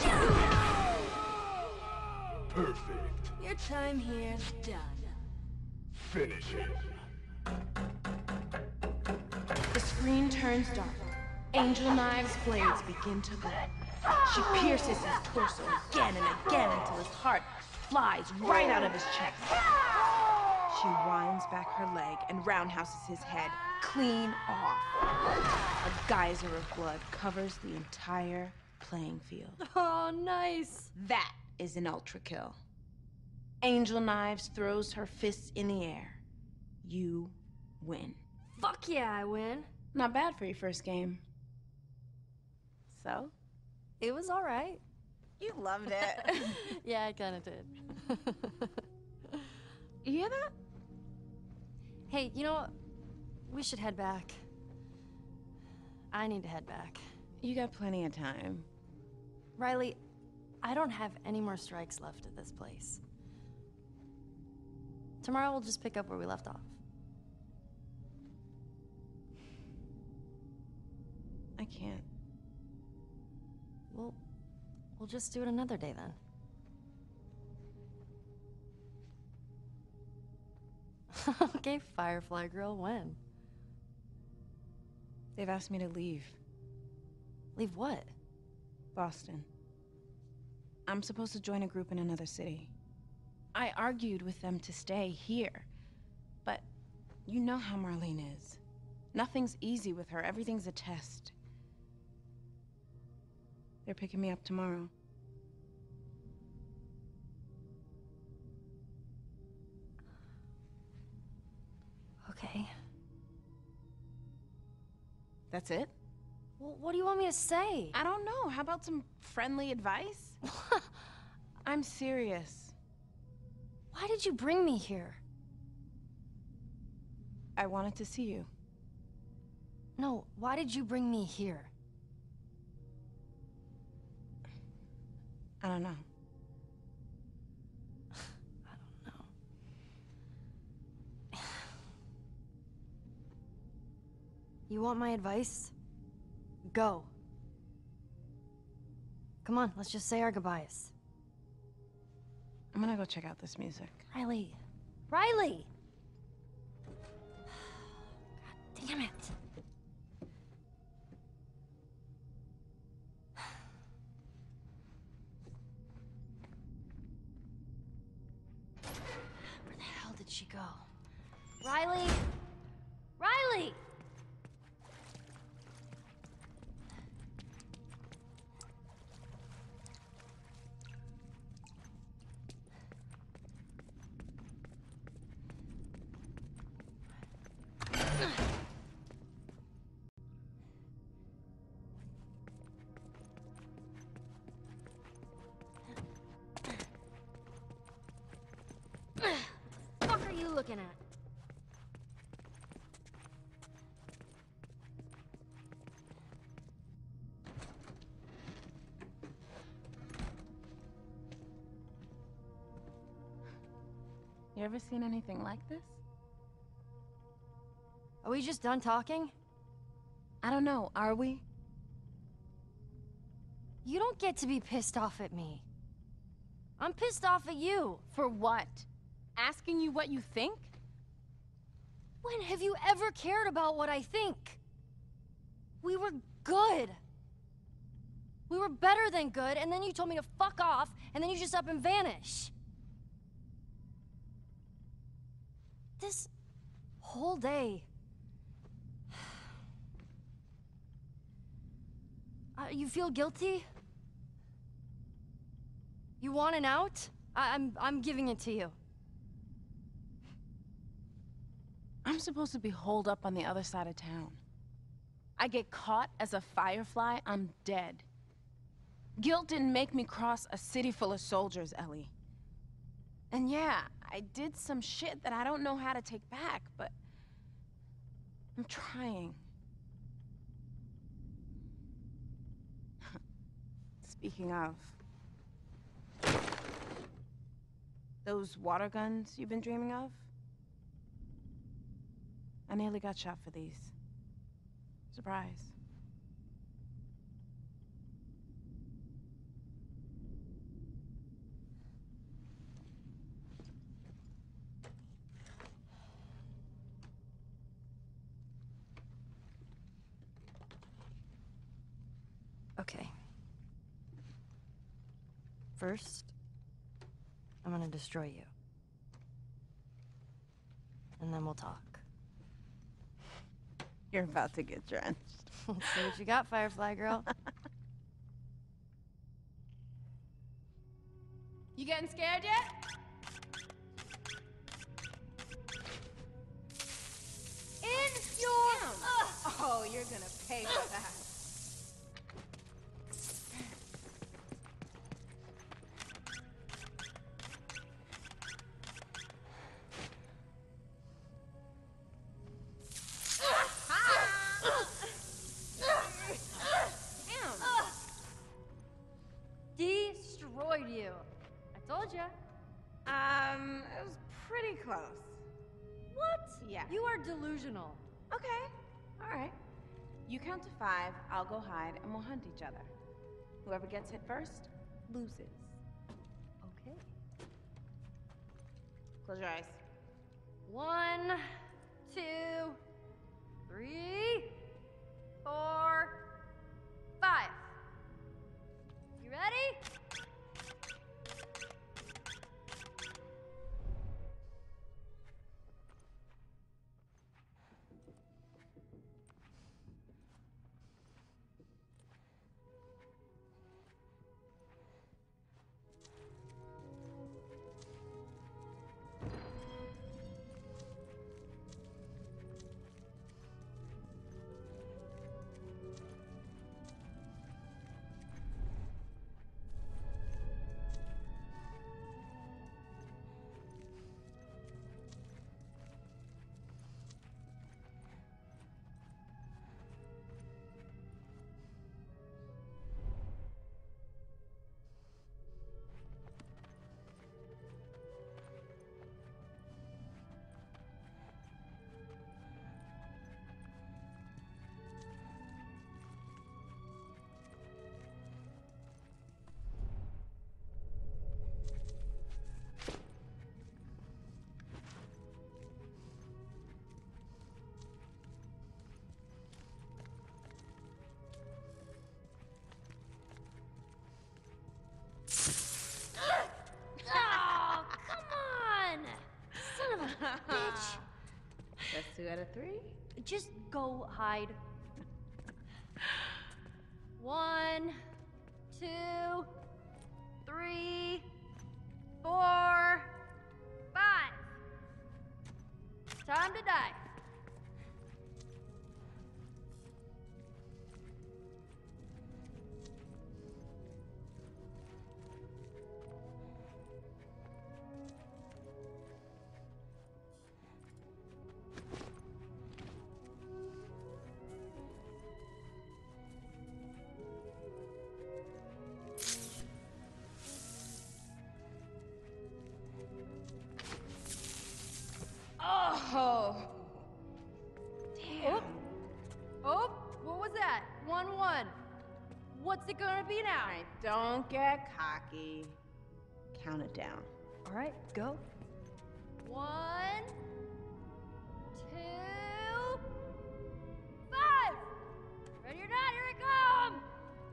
Perfect. Your time here's done. Finish him. The screen turns dark. Angel Knives' blades begin to glow. She pierces his torso again and again until his heart flies right out of his chest. She winds back her leg and roundhouses his head clean off. A geyser of blood covers the entire playing field. Oh, nice. That is an ultra kill. Angel Knives throws her fists in the air. You win. Fuck yeah, I win. Not bad for your first game. So? It was all right. You loved it. Yeah, I kind of did. You hear that? Hey, you know what? We should head back. I need to head back. You got plenty of time. Riley, I don't have any more strikes left at this place. Tomorrow we'll just pick up where we left off. I can't. We'll, we'll just do it another day then. Okay, Firefly Girl, when? They've asked me to leave. Leave what? Boston. I'm supposed to join a group in another city. I argued with them to stay here. But you know how Marlene is. Nothing's easy with her. Everything's a test. They're picking me up tomorrow. Okay. That's it? Well, what do you want me to say? I don't know. How about some friendly advice? I'm serious. Why did you bring me here? I wanted to see you. No, why did you bring me here? I don't know. I don't know. You want my advice? Go. Come on, let's just say our goodbyes. I'm gonna go check out this music. Riley. Riley! God damn it. Where the hell did she go? Riley! Riley! looking at? You ever seen anything like this? Are we just done talking? I don't know, are we? You don't get to be pissed off at me. I'm pissed off at you. For what? Asking you what you think? When have you ever cared about what I think? We were good. We were better than good, and then you told me to fuck off, and then you just up and vanish. This whole day... Uh, you feel guilty? You want an out? I I'm, I'm giving it to you. I'm supposed to be holed up on the other side of town. I get caught as a firefly, I'm dead. Guilt didn't make me cross a city full of soldiers, Ellie. And yeah, I did some shit that I don't know how to take back, but I'm trying. Speaking of, those water guns you've been dreaming of? I nearly got shot for these. Surprise. Okay. First, I'm gonna destroy you. And then we'll talk. You're about to get drenched. Let's see what you got, Firefly girl. You getting scared yet? In your... Oh, you're gonna pay for that. Destroyed you. I told ya. Um, it was pretty close. What? Yeah. You are delusional. Okay, all right. You count to five, I'll go hide, and we'll hunt each other. Whoever gets hit first, loses. Okay. Close your eyes. One, two, three, four, five. You ready? Oh, come on! Son of a bitch. That's two out of three. Just go hide. One, two, three, four, five. Time to die. you now. All right, don't get cocky. Count it down. All right, go. One, two, five. Ready or not, here I come.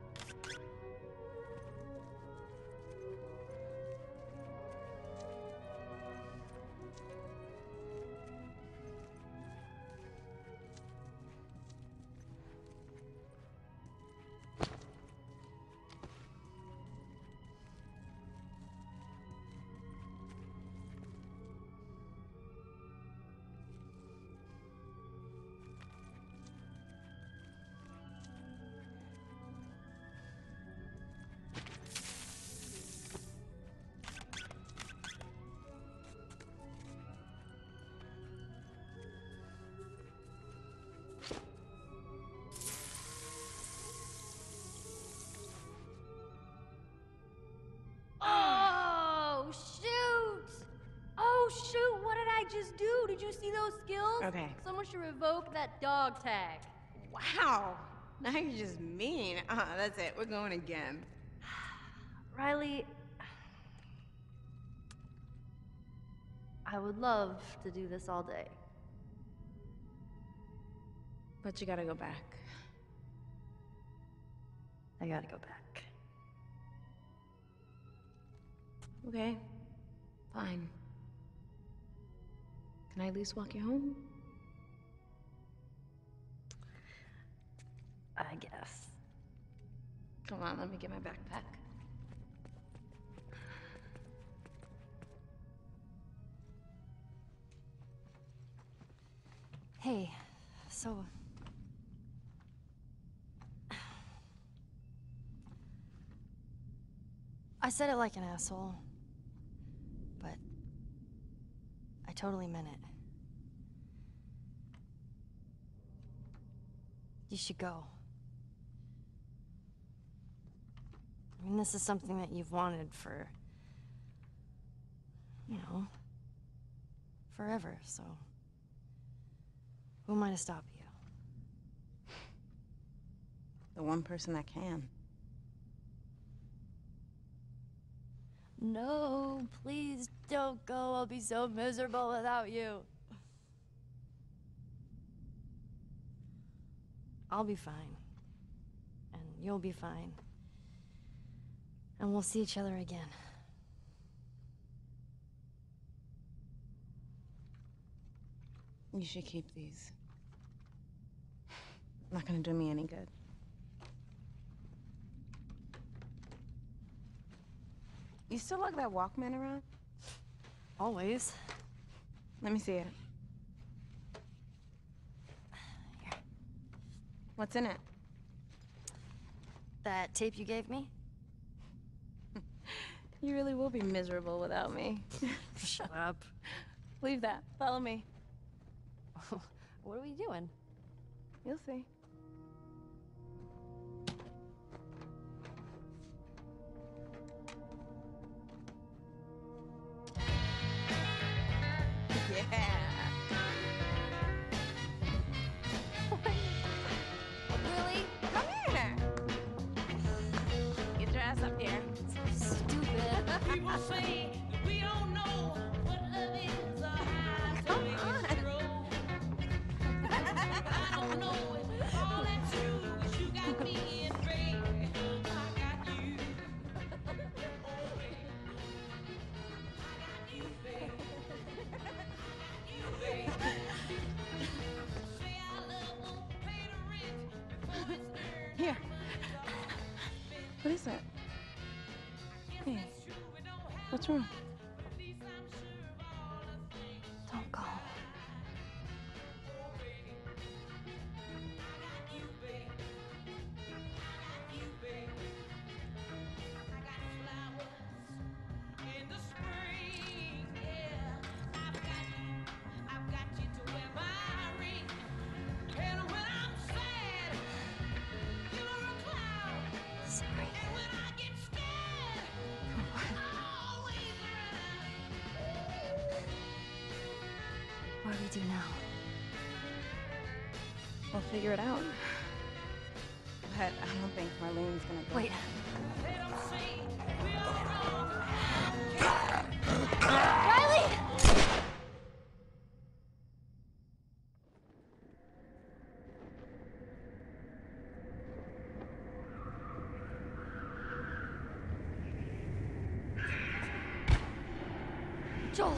Oh, shoot! Oh, shoot, what did I just do? Did you see those skills? Okay. Someone should revoke that dog tag. Wow. Now you're just mean. Uh, that's it. We're going again. Riley, I would love to do this all day. But you gotta go back. I gotta go back. Okay. Fine. Can I at least walk you home? I guess. Come on, let me get my backpack. Hey, so... I said it like an asshole, but I totally meant it. You should go. I mean, this is something that you've wanted for, you know, forever, so who am I to stop you? The one person that can. No, please don't go. I'll be so miserable without you. I'll be fine. And you'll be fine. And we'll see each other again. You should keep these. Not gonna do me any good. You still lug that Walkman around? Always. Let me see it. Here. What's in it? That tape you gave me? You really will be miserable without me. Shut up. Leave that. Follow me. What are we doing? You'll see. Yeah. Really? Come here. Get your ass up here. Stupid. People say that we don't know what love is or how to Come make on. it grow. I don't know if all that's true, 'cause you got me in vain. I got you. Oh, babe. I got you, babe. I got you, babe. Say our love won't pay the rent before it's earned. Here. What is that? Hey, what's wrong? Don't go. Sorry. What do we do now? We'll figure it out. But I don't think Marlene's gonna go. Wait. They don't say we're wrong. Riley! Joel.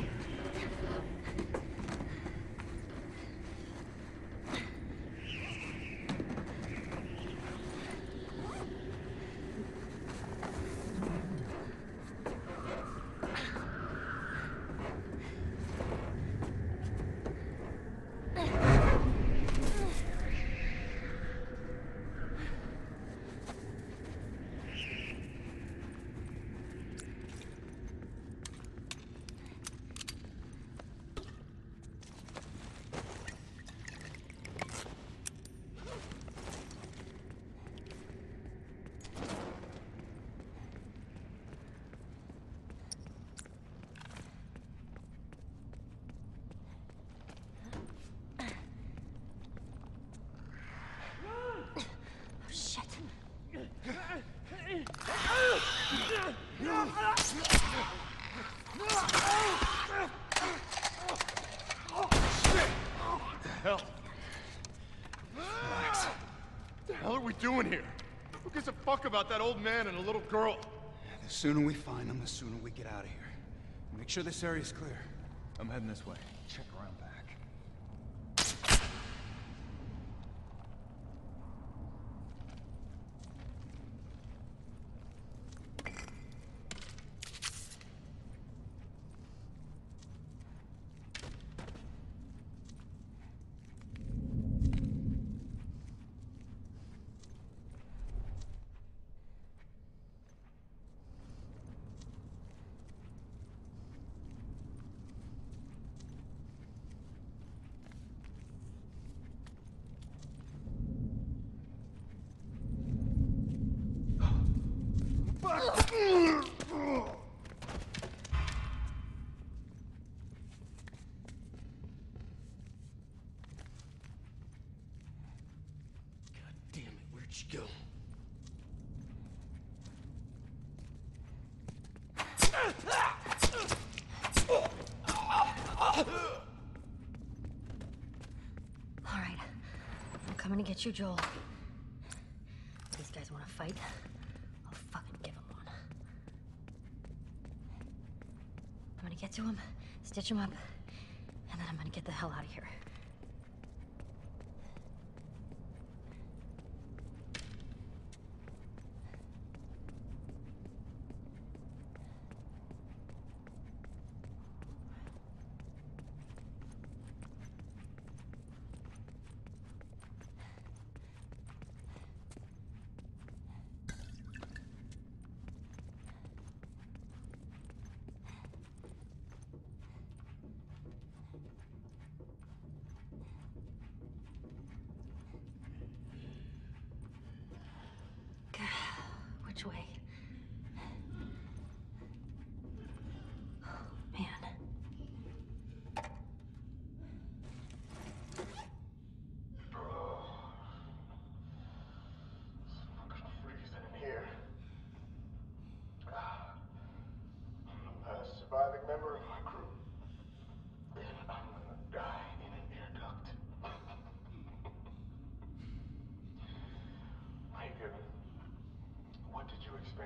Hell. Relax. What the hell are we doing here? Who gives a fuck about that old man and a little girl? The sooner we find them, the sooner we get out of here. Make sure this area's clear. I'm heading this way. Check around back. Damn it, where'd she go? All right. I'm coming to get you, Joel. These guys want to fight? I'll fucking give them one. I'm gonna get to him, stitch him up, and then I'm gonna get the hell out of here. Which way? Oh, man. Freezing in here. I'm the last surviving member of my crew. I'm gonna die in an air duct. Reagan, what did you expect?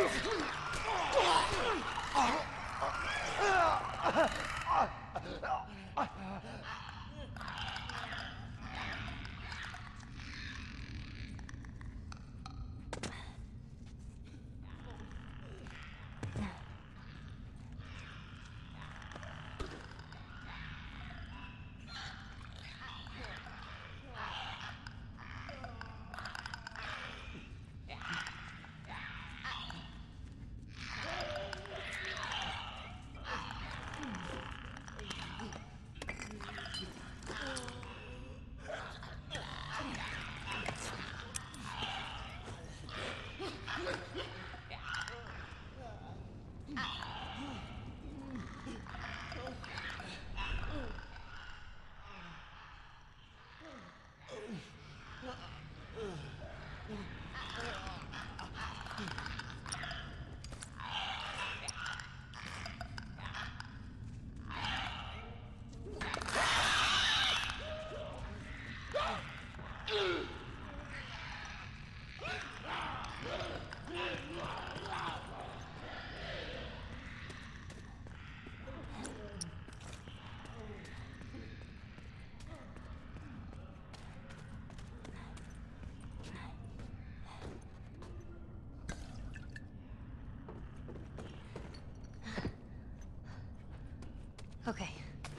Okay.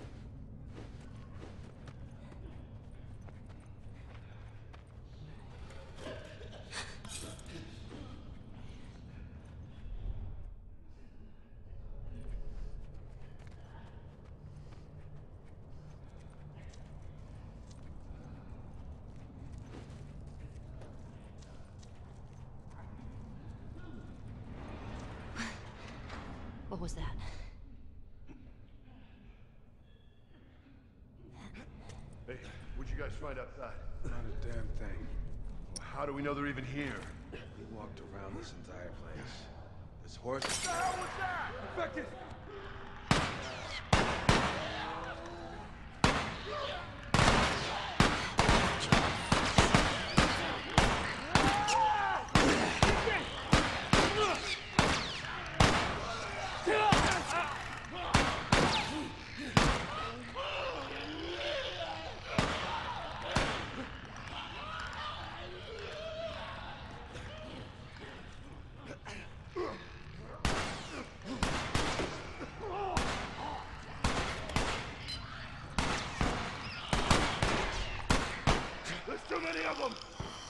What was that? Hey, what'd you guys find outside? Not a damn thing. Well, how do we know they're even here? We walked around this entire place. This horse... What the hell was that? Infected! There's too many of them!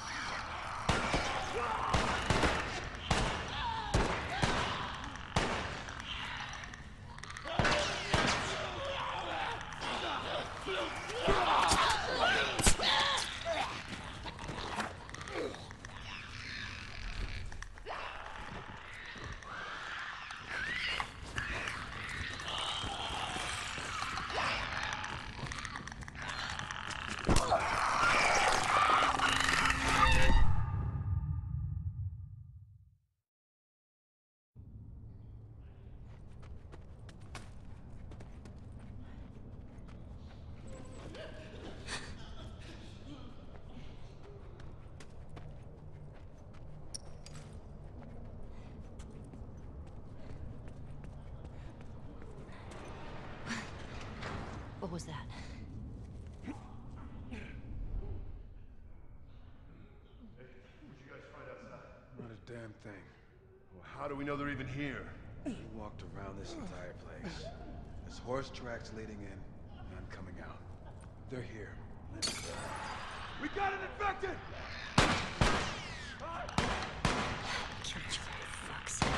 What was that? Hey, what'd you guys find outside? Not a damn thing. Well, how do we know they're even here? We walked around this entire place. There's horse tracks leading in, none coming out. They're here. Let's go. We got an infected! Kill each other, for fuck's sake.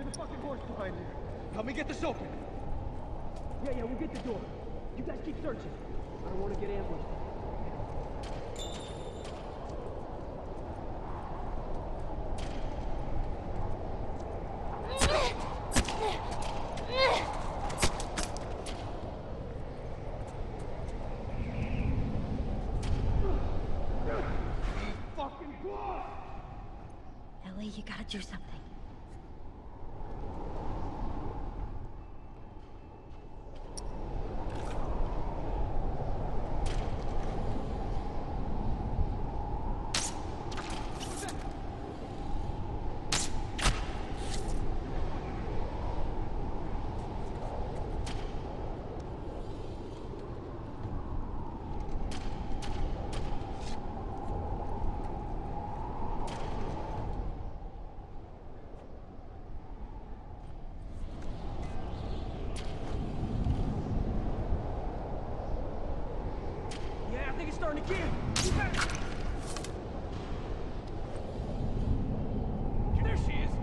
There's a fucking horse behind you. Help me get this open. Yeah, yeah, we'll get the door. You guys keep searching. I don't want to get ambushed. Ellie, you gotta do something. Yeah, I think it's starting to give. There she is.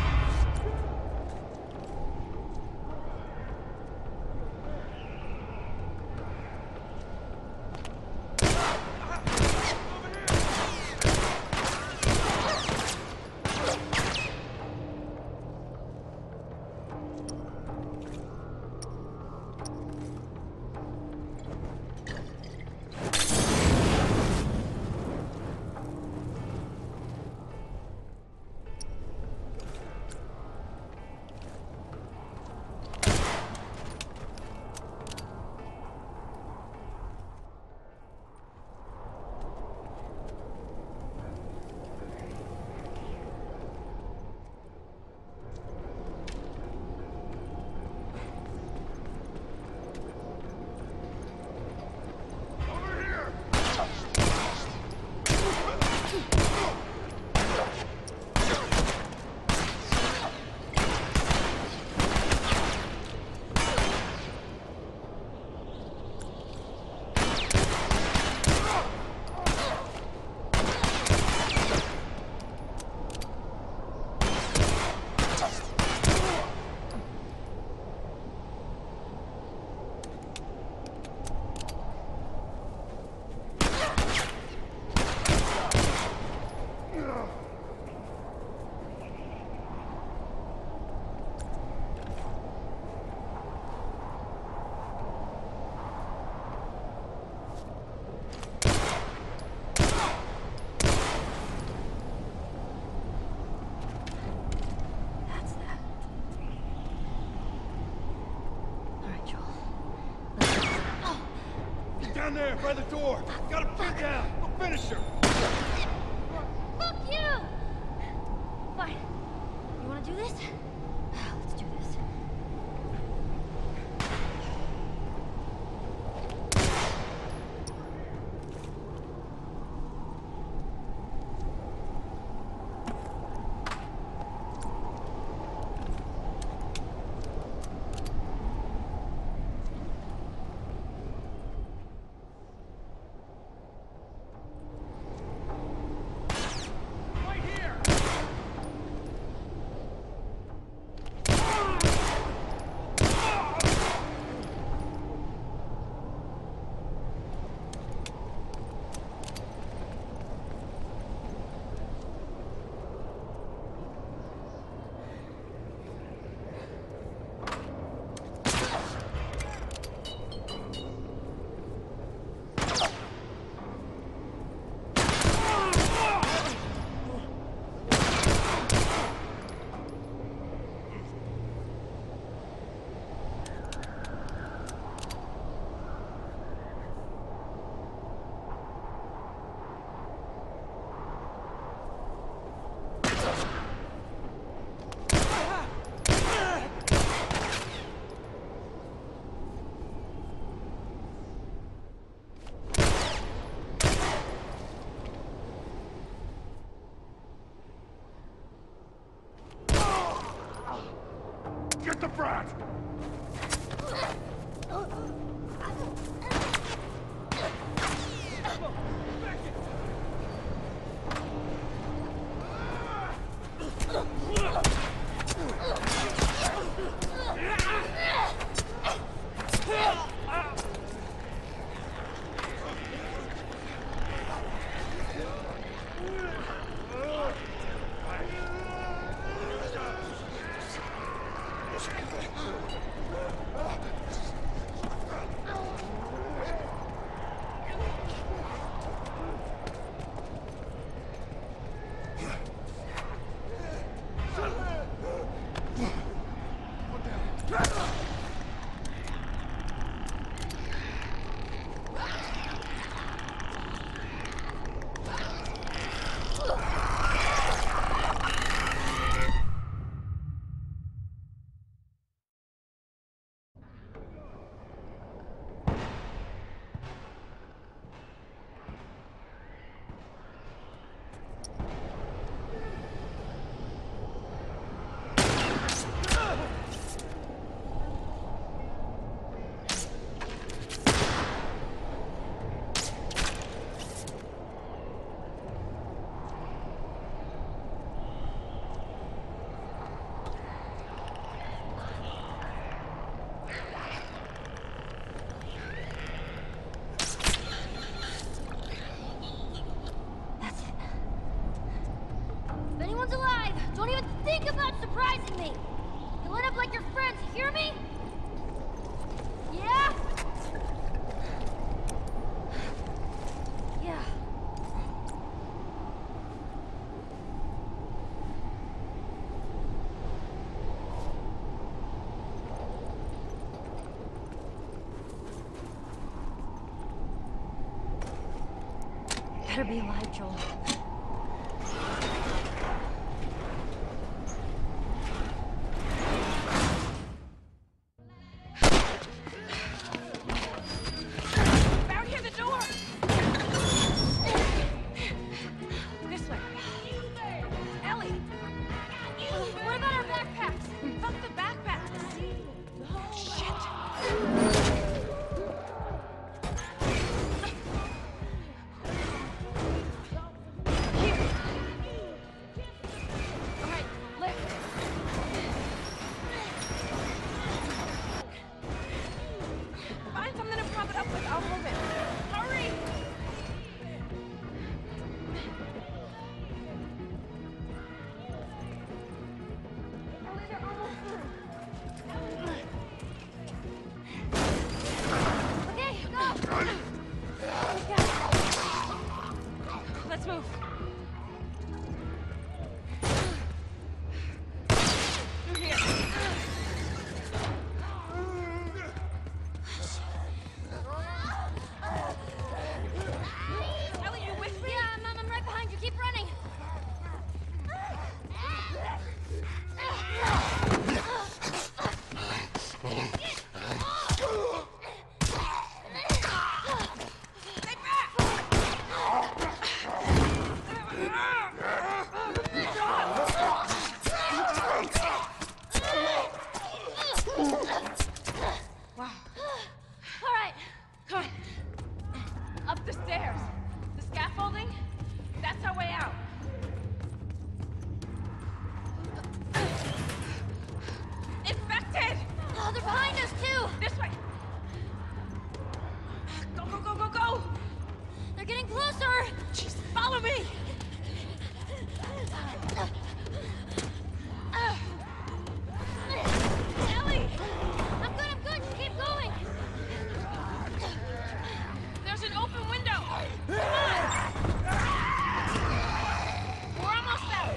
Down there, by the door. Got him pinned down. We'll finish her. Fuck you! Fine. You wanna do this? Let's do this. Get the brat! Back it! If anyone's alive, don't even think about surprising me! You'll end up like your friends, you hear me? Yeah? Yeah. Better be alive, Joel. Barricade the door! This way. Ellie! What about our backpacks? Fuck the backpacks! Shit! Alright, lift. Find something to prop it up with. I'll move it. Hurry! Ellie, they're almost through. Okay, go! Let's move. Through here. Ellie, you with me? Yeah, I'm, I'm right behind you. Keep running. Stay back! Wow. All right. Come on. Up the stairs. The scaffolding, that's our way out. Infected! Oh, they're behind us, too! This way. Go, go, go, go, go! They're getting closer! Jeez, follow me! Ellie! I'm good, I'm good. Just keep going. There's an open window! Come on! We're almost out!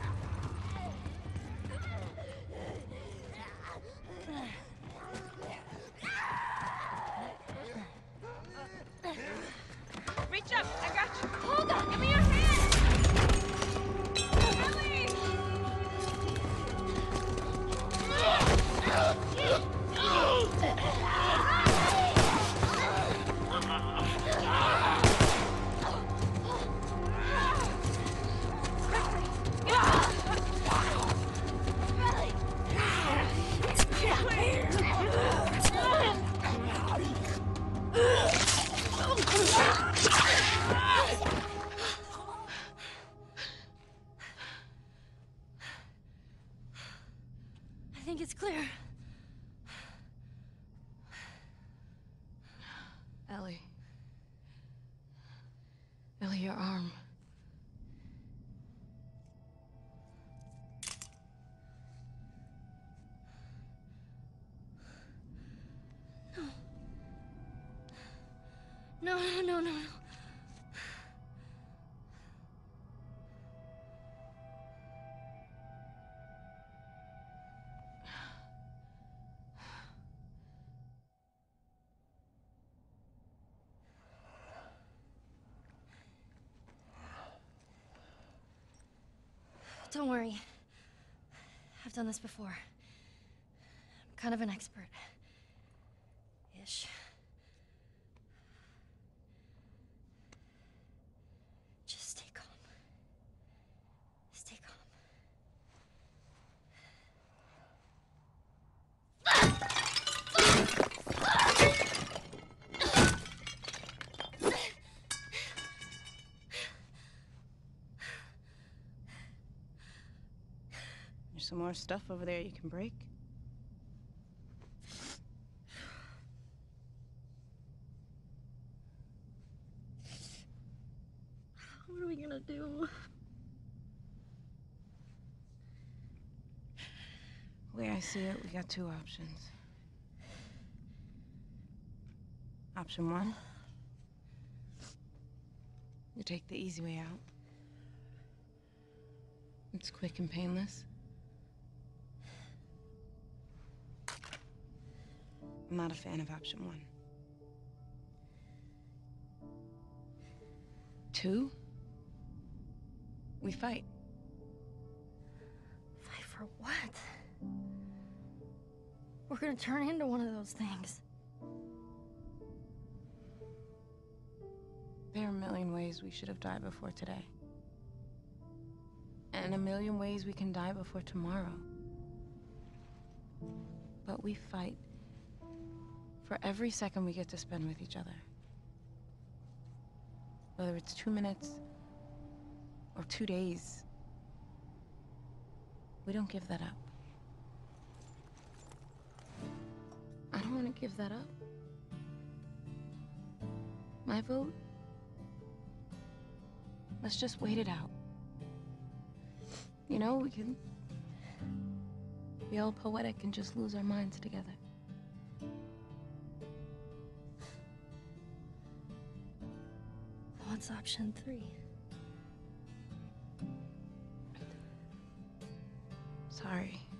Reach up! I got you! Hold on, give me your hand! Ellie! I think it's clear. Ellie. Ellie, your arm. No, no, no, no, no. Don't worry. I've done this before. I'm kind of an expert. Ish. Just stay calm. Stay calm. There's some more stuff over there you can break. What are we gonna do? The way I see it, we got two options. Option one, you take the easy way out. It's quick and painless. I'm not a fan of option one. Two, we fight. Fight for what? We're gonna turn into one of those things. There are a million ways we should have died before today. And a million ways we can die before tomorrow. But we fight for every second we get to spend with each other. Whether it's two minutes or two days, we don't give that up. I don't want to give that up. My vote? Let's just wait it out. You know, we can be all poetic and just lose our minds together. What's option three? Sorry.